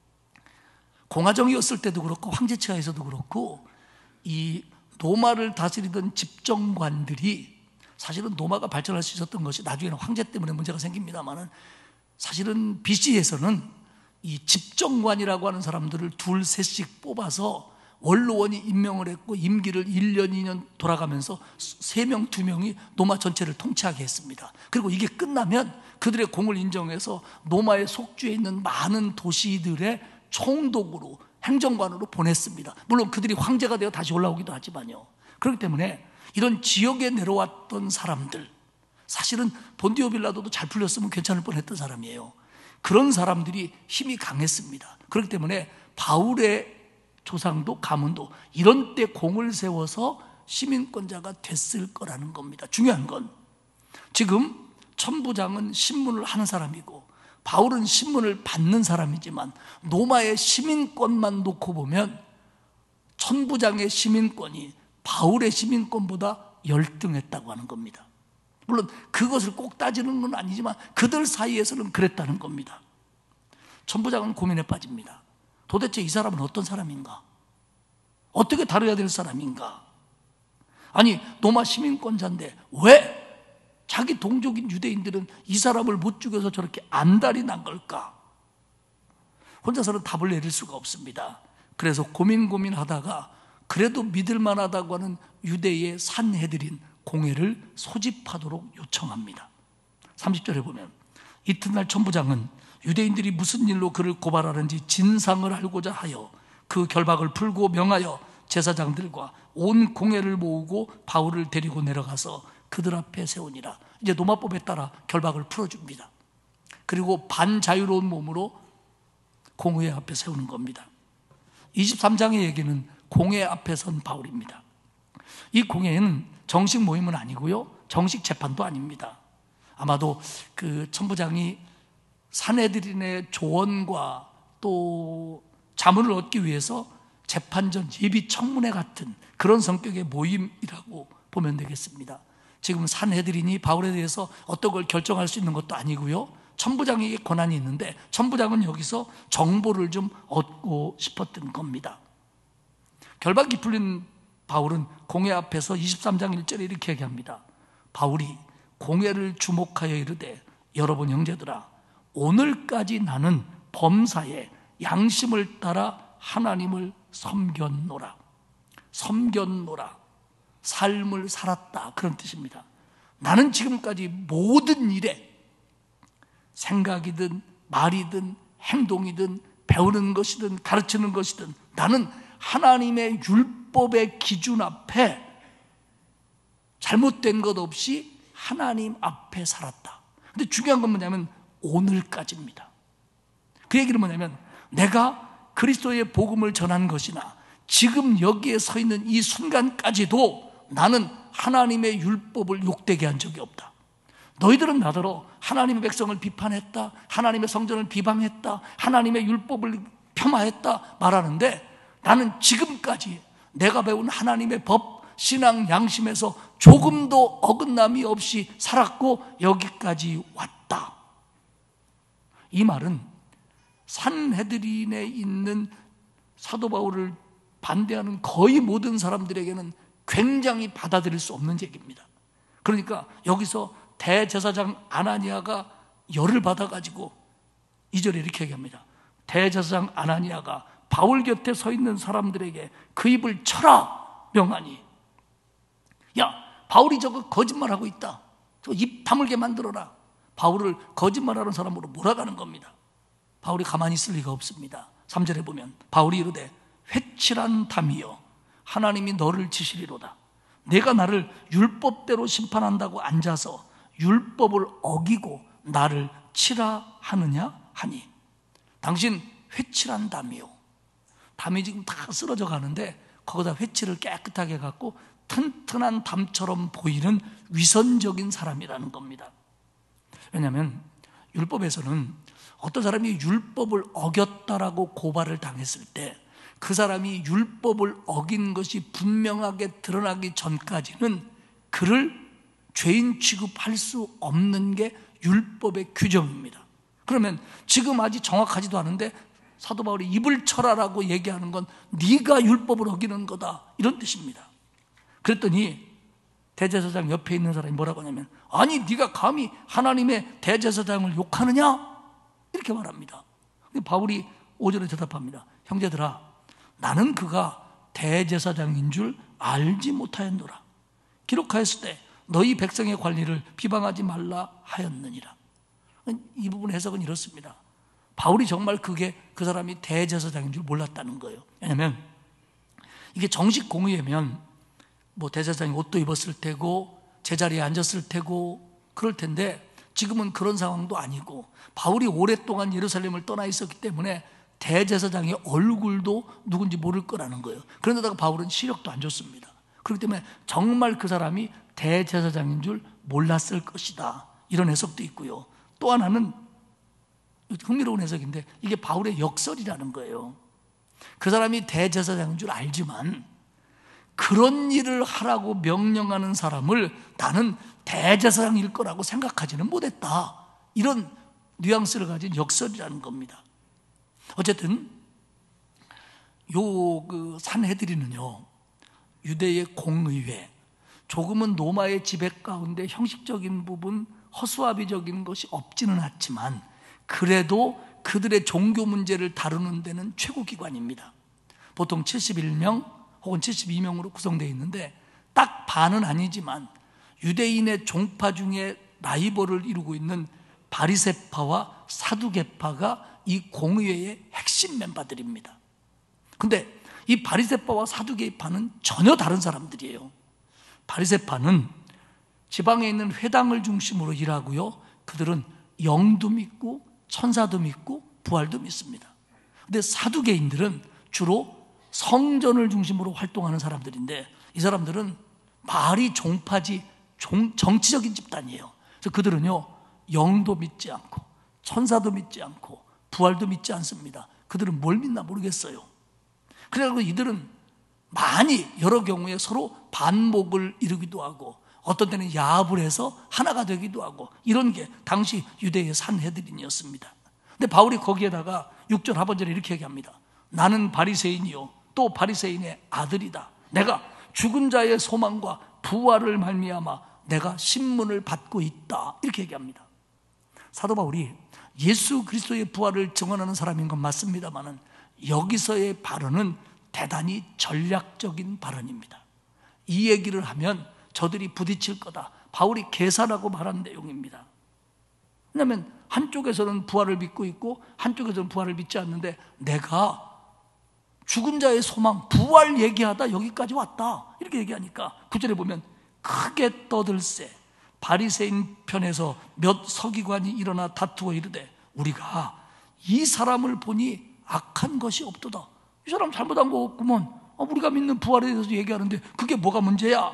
공화정이었을 때도 그렇고 황제치하에서도 그렇고 이 로마를 다스리던 집정관들이, 사실은 로마가 발전할 수 있었던 것이 나중에는 황제 때문에 문제가 생깁니다만은, 사실은 비씨에서는 이 집정관이라고 하는 사람들을 둘 셋씩 뽑아서 원로원이 임명을 했고 임기를 일 년 이 년 돌아가면서 세 명 두 명이 로마 전체를 통치하게 했습니다. 그리고 이게 끝나면 그들의 공을 인정해서 로마의 속주에 있는 많은 도시들의 총독으로, 행정관으로 보냈습니다. 물론 그들이 황제가 되어 다시 올라오기도 하지만요. 그렇기 때문에 이런 지역에 내려왔던 사람들, 사실은 본디오 빌라도도 잘 풀렸으면 괜찮을 뻔했던 사람이에요. 그런 사람들이 힘이 강했습니다. 그렇기 때문에 바울의 조상도 가문도 이런 때 공을 세워서 시민권자가 됐을 거라는 겁니다. 중요한 건 지금 천부장은 신문을 하는 사람이고 바울은 신문을 받는 사람이지만 로마의 시민권만 놓고 보면 천부장의 시민권이 바울의 시민권보다 열등했다고 하는 겁니다. 물론 그것을 꼭 따지는 건 아니지만 그들 사이에서는 그랬다는 겁니다. 천부장은 고민에 빠집니다. 도대체 이 사람은 어떤 사람인가? 어떻게 다뤄야 될 사람인가? 아니, 로마 시민권자인데 왜 자기 동족인 유대인들은 이 사람을 못 죽여서 저렇게 안달이 난 걸까? 혼자서는 답을 내릴 수가 없습니다. 그래서 고민 고민하다가 그래도 믿을 만하다고 하는 유대의 산헤드린 공회를 소집하도록 요청합니다. 삼십 절에 보면 이튿날 천부장은 유대인들이 무슨 일로 그를 고발하는지 진상을 알고자 하여 그 결박을 풀고 명하여 제사장들과 온 공회를 모으고 바울을 데리고 내려가서 그들 앞에 세우니라. 이제 로마법에 따라 결박을 풀어줍니다. 그리고 반자유로운 몸으로 공회 앞에 세우는 겁니다. 이십삼 장의 얘기는 공회 앞에 선 바울입니다. 이 공회는 정식 모임은 아니고요, 정식 재판도 아닙니다. 아마도 그 천부장이 산헤드린의 조언과 또 자문을 얻기 위해서 재판전 예비 청문회 같은 그런 성격의 모임이라고 보면 되겠습니다. 지금 산헤드린이 바울에 대해서 어떤 걸 결정할 수 있는 것도 아니고요, 천부장에게 권한이 있는데 천부장은 여기서 정보를 좀 얻고 싶었던 겁니다. 결박이 풀린 바울은 공회 앞에서 이십삼 장 일 절에 이렇게 얘기합니다. 바울이 공회를 주목하여 이르되 여러분 형제들아, 오늘까지 나는 범사에 양심을 따라 하나님을 섬겼노라. 섬겼노라, 삶을 살았다, 그런 뜻입니다. 나는 지금까지 모든 일에 생각이든 말이든 행동이든 배우는 것이든 가르치는 것이든 나는 하나님의 율법의 기준 앞에 잘못된 것 없이 하나님 앞에 살았다. 근데 중요한 건 뭐냐면 오늘까지입니다. 그 얘기는 뭐냐면 내가 그리스도의 복음을 전한 것이나 지금 여기에 서 있는 이 순간까지도 나는 하나님의 율법을 욕되게 한 적이 없다. 너희들은 나더러 하나님의 백성을 비판했다, 하나님의 성전을 비방했다, 하나님의 율법을 폄하했다 말하는데 나는 지금까지 내가 배운 하나님의 법, 신앙, 양심에서 조금도 어긋남이 없이 살았고 여기까지 왔다. 이 말은 산헤드린에 있는 사도 바울을 반대하는 거의 모든 사람들에게는 굉장히 받아들일 수 없는 얘기입니다. 그러니까 여기서 대제사장 아나니아가 열을 받아가지고 이 절에 이렇게 얘기합니다. 대제사장 아나니아가 바울 곁에 서 있는 사람들에게 그 입을 쳐라 명하니, 야, 바울이 저거 거짓말하고 있다, 저 입 다물게 만들어라. 바울을 거짓말하는 사람으로 몰아가는 겁니다. 바울이 가만히 있을 리가 없습니다. 삼 절에 보면 바울이 이르되 회칠한 담이여, 하나님이 너를 치시리로다. 내가 나를 율법대로 심판한다고 앉아서 율법을 어기고 나를 치라 하느냐 하니, 당신 회칠한 담이요. 담이 지금 다 쓰러져 가는데 거기다 회칠을 깨끗하게 해갖고 튼튼한 담처럼 보이는 위선적인 사람이라는 겁니다. 왜냐하면 율법에서는 어떤 사람이 율법을 어겼다라고 고발을 당했을 때 그 사람이 율법을 어긴 것이 분명하게 드러나기 전까지는 그를 죄인 취급할 수 없는 게 율법의 규정입니다. 그러면 지금 아직 정확하지도 않은데 사도 바울이 입을 쳐라라고 얘기하는 건 네가 율법을 어기는 거다, 이런 뜻입니다. 그랬더니 대제사장 옆에 있는 사람이 뭐라고 하냐면, 아니 네가 감히 하나님의 대제사장을 욕하느냐, 이렇게 말합니다. 바울이 오 절에 대답합니다. 형제들아, 나는 그가 대제사장인 줄 알지 못하였노라. 기록하였을 때 너희 백성의 관리를 비방하지 말라 하였느니라. 이 부분 해석은 이렇습니다. 바울이 정말 그게 그 사람이 대제사장인 줄 몰랐다는 거예요. 왜냐하면 이게 정식 공의회면 뭐 대제사장이 옷도 입었을 테고 제자리에 앉았을 테고 그럴 텐데, 지금은 그런 상황도 아니고 바울이 오랫동안 예루살렘을 떠나 있었기 때문에 대제사장의 얼굴도 누군지 모를 거라는 거예요. 그런데다가 바울은 시력도 안 좋습니다. 그렇기 때문에 정말 그 사람이 대제사장인 줄 몰랐을 것이다, 이런 해석도 있고요. 또 하나는 흥미로운 해석인데, 이게 바울의 역설이라는 거예요. 그 사람이 대제사장인 줄 알지만 그런 일을 하라고 명령하는 사람을 나는 대제사장일 거라고 생각하지는 못했다, 이런 뉘앙스를 가진 역설이라는 겁니다. 어쨌든 요 그 산헤드린은요, 유대의 공의회, 조금은 로마의 지배 가운데 형식적인 부분, 허수아비적인 것이 없지는 않지만 그래도 그들의 종교 문제를 다루는 데는 최고기관입니다. 보통 칠십일 명 혹은 칠십이 명으로 구성되어 있는데, 딱 반은 아니지만 유대인의 종파 중에 라이벌을 이루고 있는 바리새파와 사두개파가 이 공의회의 핵심 멤버들입니다. 근데 이 바리새파와 사두개파는 전혀 다른 사람들이에요. 바리새파는 지방에 있는 회당을 중심으로 일하고요, 그들은 영도 믿고 천사도 믿고 부활도 믿습니다. 근데 사두개인들은 주로 성전을 중심으로 활동하는 사람들인데, 이 사람들은 말이 종파지 종, 정치적인 집단이에요. 그래서 그들은요, 영도 믿지 않고 천사도 믿지 않고 부활도 믿지 않습니다. 그들은 뭘 믿나 모르겠어요. 그래서 이들은 많이 여러 경우에 서로 반목을 이루기도 하고 어떤 때는 야합을 해서 하나가 되기도 하고, 이런 게 당시 유대의 산헤드린이었습니다. 근데 바울이 거기에다가 육 절 하반절에 이렇게 얘기합니다. 나는 바리새인이요 또 바리새인의 아들이다. 내가 죽은 자의 소망과 부활을 말미암아 내가 신문을 받고 있다, 이렇게 얘기합니다. 사도 바울이 예수 그리스도의 부활을 증언하는 사람인 건 맞습니다만은 여기서의 발언은 대단히 전략적인 발언입니다. 이 얘기를 하면 저들이 부딪힐 거다, 바울이 계산하고 말한 내용입니다. 왜냐하면 한쪽에서는 부활을 믿고 있고 한쪽에서는 부활을 믿지 않는데, 내가 죽은 자의 소망, 부활 얘기하다 여기까지 왔다, 이렇게 얘기하니까 구 절에 보면 크게 떠들세 바리새인 편에서 몇 서기관이 일어나 다투어 이르되 우리가 이 사람을 보니 악한 것이 없도다. 이 사람 잘못한 거 없구먼. 어, 우리가 믿는 부활에 대해서 얘기하는데 그게 뭐가 문제야?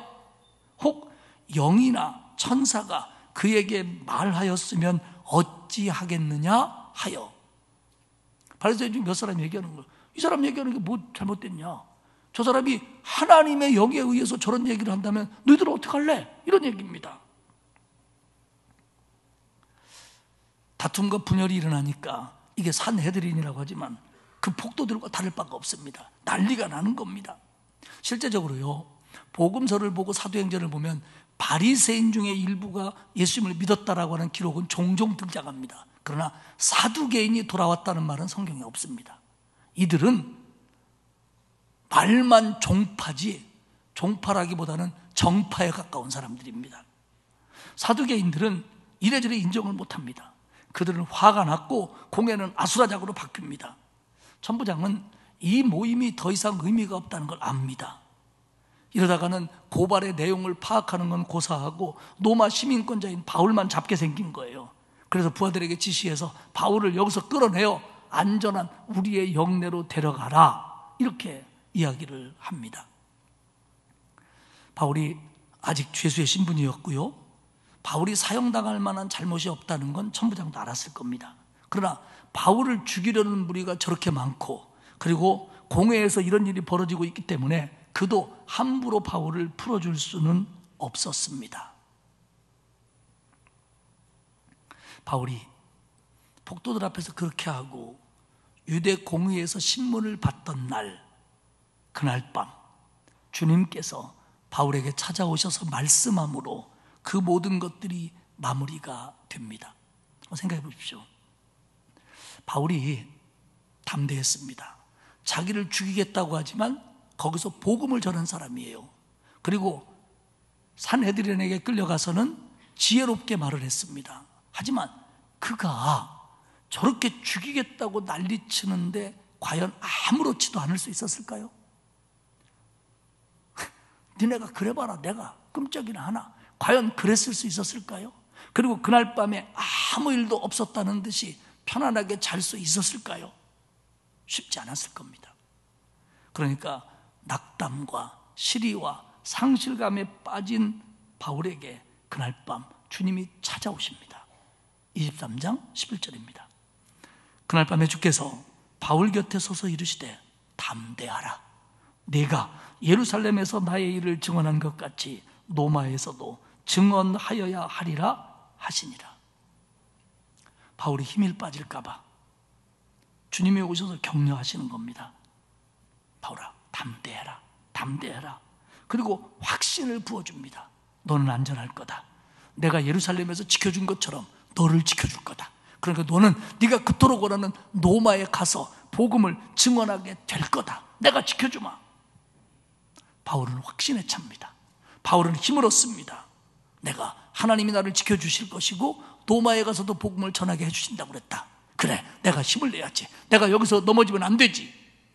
혹 영이나 천사가 그에게 말하였으면 어찌하겠느냐 하여. 바리새인 중 몇 사람이 얘기하는 거예요. 이 사람 얘기하는 게 뭐 잘못됐냐? 저 사람이 하나님의 영에 의해서 저런 얘기를 한다면 너희들은 어떡할래? 이런 얘기입니다. 다툼과 분열이 일어나니까 이게 산헤드린이라고 하지만 그 폭도들과 다를 바가 없습니다. 난리가 나는 겁니다. 실제적으로요, 복음서를 보고 사도행전을 보면 바리새인 중에 일부가 예수님을 믿었다라고 하는 기록은 종종 등장합니다. 그러나 사두개인이 돌아왔다는 말은 성경에 없습니다. 이들은 말만 종파지 종파라기보다는 정파에 가까운 사람들입니다. 사두개인들은 이래저래 인정을 못합니다. 그들은 화가 났고 공회는 아수라장으로 바뀝니다. 천부장은 이 모임이 더 이상 의미가 없다는 걸 압니다. 이러다가는 고발의 내용을 파악하는 건 고사하고 로마 시민권자인 바울만 잡게 생긴 거예요. 그래서 부하들에게 지시해서 바울을 여기서 끌어내어 안전한 우리의 영내로 데려가라, 이렇게 이야기를 합니다. 바울이 아직 죄수의 신분이었고요, 바울이 사형당할 만한 잘못이 없다는 건 천부장도 알았을 겁니다. 그러나 바울을 죽이려는 무리가 저렇게 많고, 그리고 공회에서 이런 일이 벌어지고 있기 때문에 그도 함부로 바울을 풀어줄 수는 없었습니다. 바울이 폭도들 앞에서 그렇게 하고 유대 공의에서 신문을 받던 날, 그날 밤 주님께서 바울에게 찾아오셔서 말씀함으로 그 모든 것들이 마무리가 됩니다. 생각해 보십시오. 바울이 담대했습니다. 자기를 죽이겠다고 하지만 거기서 복음을 전한 사람이에요. 그리고 산헤드린에게 끌려가서는 지혜롭게 말을 했습니다. 하지만 그가 저렇게 죽이겠다고 난리치는데 과연 아무렇지도 않을 수 있었을까요? 니네가 그래봐라, 내가 끔찍이나 하나. 과연 그랬을 수 있었을까요? 그리고 그날 밤에 아무 일도 없었다는 듯이 편안하게 잘 수 있었을까요? 쉽지 않았을 겁니다. 그러니까 낙담과 시리와 상실감에 빠진 바울에게 그날 밤 주님이 찾아오십니다. 이십삼 장 십일 절입니다. 그날 밤에 주께서 바울 곁에 서서 이르시되 담대하라. 네가 예루살렘에서 나의 일을 증언한 것 같이 로마에서도 증언하여야 하리라 하시니라. 바울이 힘이 빠질까 봐 주님이 오셔서 격려하시는 겁니다. 바울아, 담대해라, 담대해라. 그리고 확신을 부어줍니다. 너는 안전할 거다. 내가 예루살렘에서 지켜준 것처럼 너를 지켜줄 거다. 그러니까 너는 네가 그토록 원하는 로마에 가서 복음을 증언하게 될 거다. 내가 지켜주마. 바울은 확신에 찹니다. 바울은 힘을 얻습니다. 내가 하나님이 나를 지켜주실 것이고 로마에 가서도 복음을 전하게 해주신다고 그랬다. 그래, 내가 힘을 내야지. 내가 여기서 넘어지면 안 되지.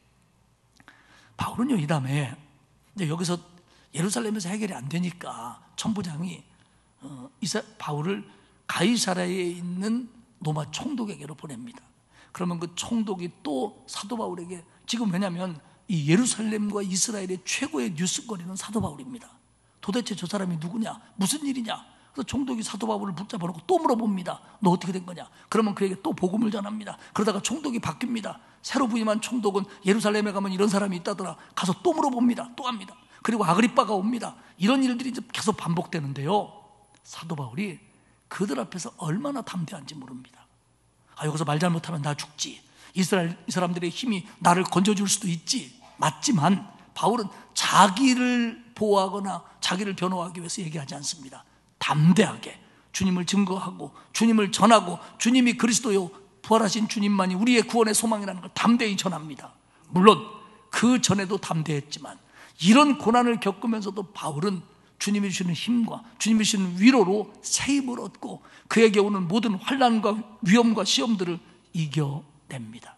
바울은요, 이 다음에 이제 여기서 예루살렘에서 해결이 안 되니까 천부장이 어, 이사, 바울을 가이사랴에 있는 로마 총독에게로 보냅니다. 그러면 그 총독이 또 사도 바울에게, 지금 왜냐하면 이 예루살렘과 이스라엘의 최고의 뉴스거리는 사도 바울입니다. 도대체 저 사람이 누구냐? 무슨 일이냐? 그래서 총독이 사도 바울을 붙잡아 놓고 또 물어봅니다. 너 어떻게 된 거냐? 그러면 그에게 또 복음을 전합니다. 그러다가 총독이 바뀝니다. 새로 부임한 총독은 예루살렘에 가면 이런 사람이 있다더라. 가서 또 물어봅니다. 또 합니다. 그리고 아그리빠가 옵니다. 이런 일들이 이제 계속 반복되는데요, 사도 바울이 그들 앞에서 얼마나 담대한지 모릅니다. 아, 여기서 말 잘못하면 나 죽지. 이스라엘 이 사람들의 힘이 나를 건져줄 수도 있지. 맞지만 바울은 자기를 보호하거나 자기를 변호하기 위해서 얘기하지 않습니다. 담대하게 주님을 증거하고 주님을 전하고 주님이 그리스도요, 부활하신 주님만이 우리의 구원의 소망이라는 걸 담대히 전합니다. 물론 그 전에도 담대했지만 이런 고난을 겪으면서도 바울은 주님이 주시는 힘과 주님이 주시는 위로로 새 힘을 얻고 그에게 오는 모든 환난과 위험과 시험들을 이겨냅니다.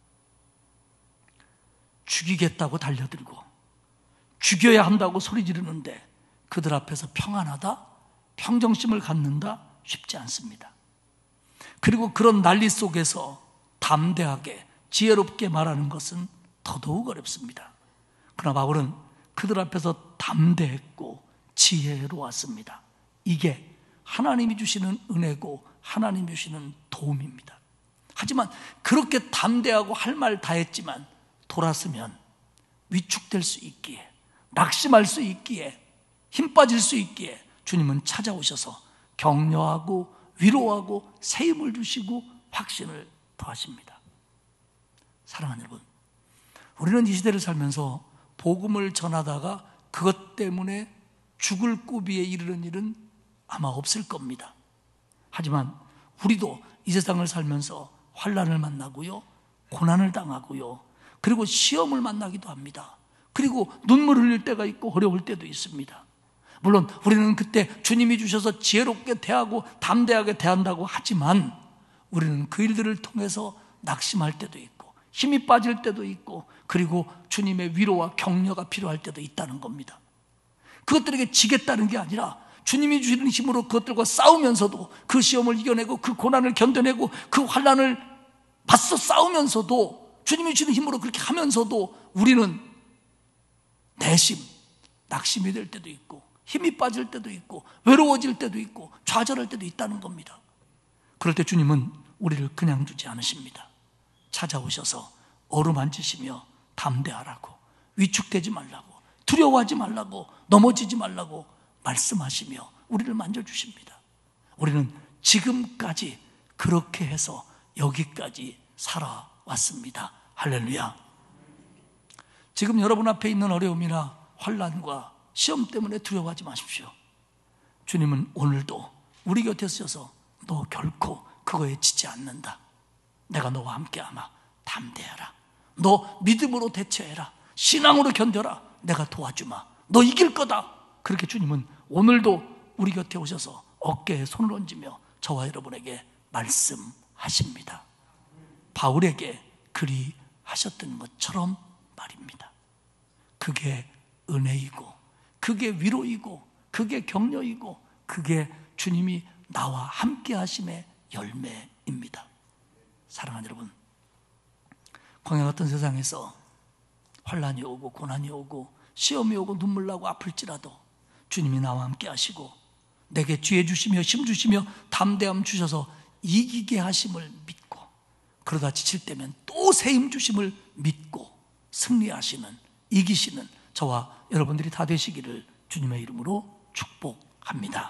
죽이겠다고 달려들고 죽여야 한다고 소리 지르는데 그들 앞에서 평안하다, 평정심을 갖는다 쉽지 않습니다. 그리고 그런 난리 속에서 담대하게 지혜롭게 말하는 것은 더더욱 어렵습니다. 그러나 바울은 그들 앞에서 담대했고 지혜로웠습니다. 이게 하나님이 주시는 은혜고 하나님이 주시는 도움입니다. 하지만 그렇게 담대하고 할 말 다 했지만 돌았으면 위축될 수 있기에, 낙심할 수 있기에, 힘 빠질 수 있기에 주님은 찾아오셔서 격려하고 위로하고 새 힘을 주시고 확신을 더하십니다. 사랑하는 여러분, 우리는 이 시대를 살면서 복음을 전하다가 그것 때문에 죽을 고비에 이르는 일은 아마 없을 겁니다. 하지만 우리도 이 세상을 살면서 환난을 만나고요, 고난을 당하고요, 그리고 시험을 만나기도 합니다. 그리고 눈물 흘릴 때가 있고 어려울 때도 있습니다. 물론 우리는 그때 주님이 주셔서 지혜롭게 대하고 담대하게 대한다고 하지만 우리는 그 일들을 통해서 낙심할 때도 있고 힘이 빠질 때도 있고 그리고 주님의 위로와 격려가 필요할 때도 있다는 겁니다. 그것들에게 지겠다는 게 아니라 주님이 주시는 힘으로 그것들과 싸우면서도 그 시험을 이겨내고 그 고난을 견뎌내고 그 환난을 맞서 싸우면서도 주님이 주시는 힘으로 그렇게 하면서도 우리는 내심, 낙심이 될 때도 있고 힘이 빠질 때도 있고 외로워질 때도 있고 좌절할 때도 있다는 겁니다. 그럴 때 주님은 우리를 그냥 두지 않으십니다. 찾아오셔서 어루만지시며 담대하라고, 위축되지 말라고, 두려워하지 말라고, 넘어지지 말라고 말씀하시며 우리를 만져주십니다. 우리는 지금까지 그렇게 해서 여기까지 살아왔습니다. 할렐루야. 지금 여러분 앞에 있는 어려움이나 환난과 시험 때문에 두려워하지 마십시오. 주님은 오늘도 우리 곁에 서서 너 결코 그거에 지지 않는다. 내가 너와 함께하마. 담대해라. 너 믿음으로 대처해라. 신앙으로 견뎌라. 내가 도와주마. 너 이길 거다. 그렇게 주님은 오늘도 우리 곁에 오셔서 어깨에 손을 얹으며 저와 여러분에게 말씀하십니다. 바울에게 그리 하셨던 것처럼 말입니다. 그게 은혜이고 그게 위로이고 그게 격려이고 그게 주님이 나와 함께 하심의 열매입니다. 사랑하는 여러분, 광야 같은 세상에서 환난이 오고 고난이 오고 시험이 오고 눈물 나고 아플지라도 주님이 나와 함께 하시고 내게 지혜 주시며 힘 주시며 담대함 주셔서 이기게 하심을 믿고 그러다 지칠 때면 또 새 힘 주심을 믿고 승리하시는, 이기시는 저와 여러분들이 다 되시기를 주님의 이름으로 축복합니다.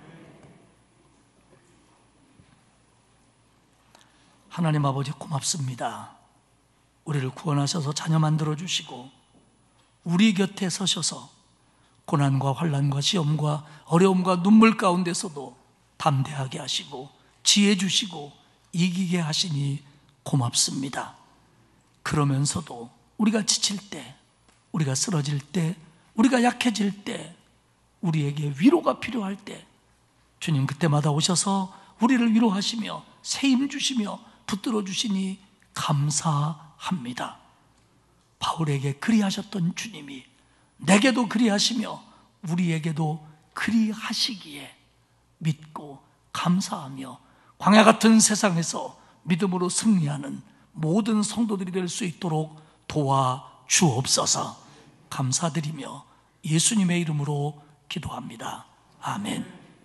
하나님 아버지 고맙습니다. 우리를 구원하셔서 자녀 만들어주시고 우리 곁에 서셔서 고난과 환난과 시험과 어려움과 눈물 가운데서도 담대하게 하시고 지혜 주시고 이기게 하시니 고맙습니다. 그러면서도 우리가 지칠 때, 우리가 쓰러질 때, 우리가 약해질 때, 우리에게 위로가 필요할 때 주님 그때마다 오셔서 우리를 위로하시며 새 힘 주시며 붙들어 주시니 감사합니다. 바울에게 그리하셨던 주님이 내게도 그리하시며 우리에게도 그리하시기에 믿고 감사하며 광야 같은 세상에서 믿음으로 승리하는 모든 성도들이 될 수 있도록 도와주옵소서. 감사드리며 예수님의 이름으로 기도합니다. 아멘.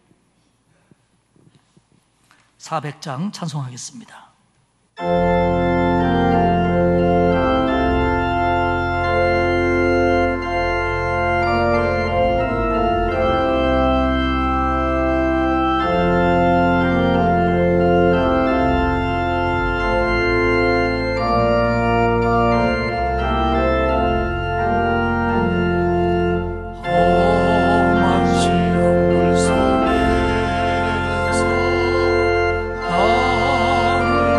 사백 장 찬송하겠습니다. 험한 시험 물 속에서 나를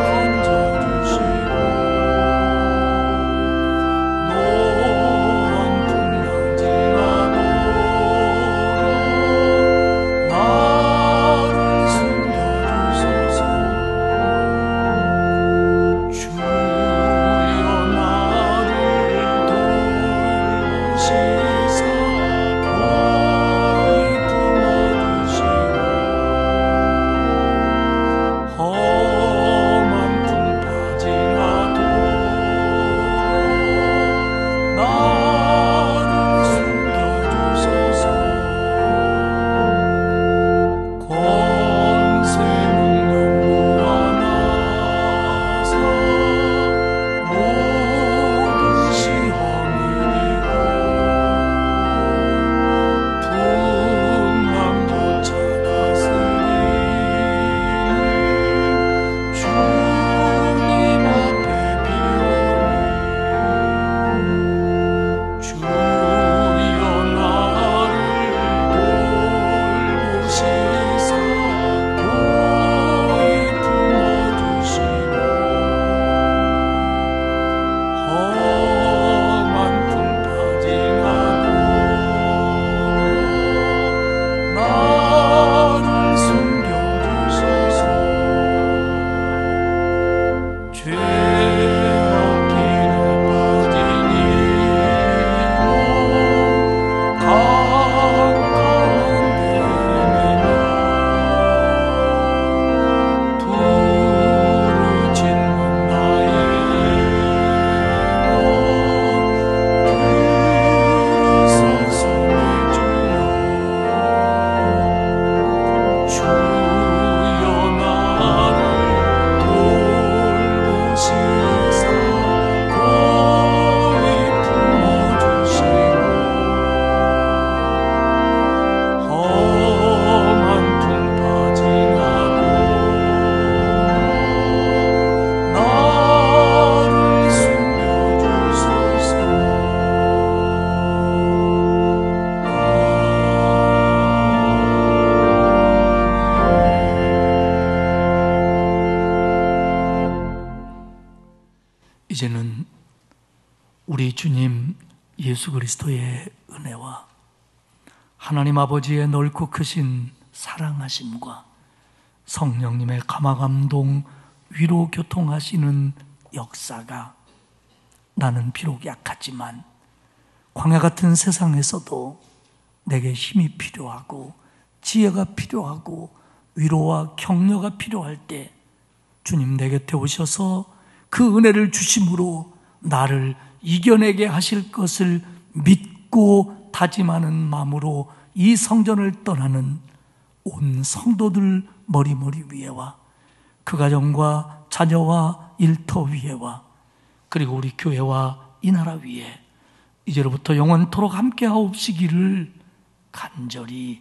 이제는 우리 주님 예수 그리스도의 은혜와 하나님 아버지의 넓고 크신 사랑하심과 성령님의 감화감동, 위로 교통하시는 역사가 나는 비록 약하지만 광야 같은 세상에서도 내게 힘이 필요하고 지혜가 필요하고 위로와 격려가 필요할 때 주님 내 곁에 오셔서 그 은혜를 주심으로 나를 이겨내게 하실 것을 믿고 다짐하는 마음으로 이 성전을 떠나는 온 성도들 머리머리 위에와 그 가정과 자녀와 일터 위에와 그리고 우리 교회와 이 나라 위에 이제로부터 영원토록 함께하옵시기를 간절히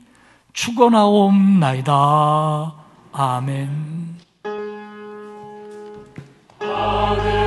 축원하옵나이다. 아멘. 아멘.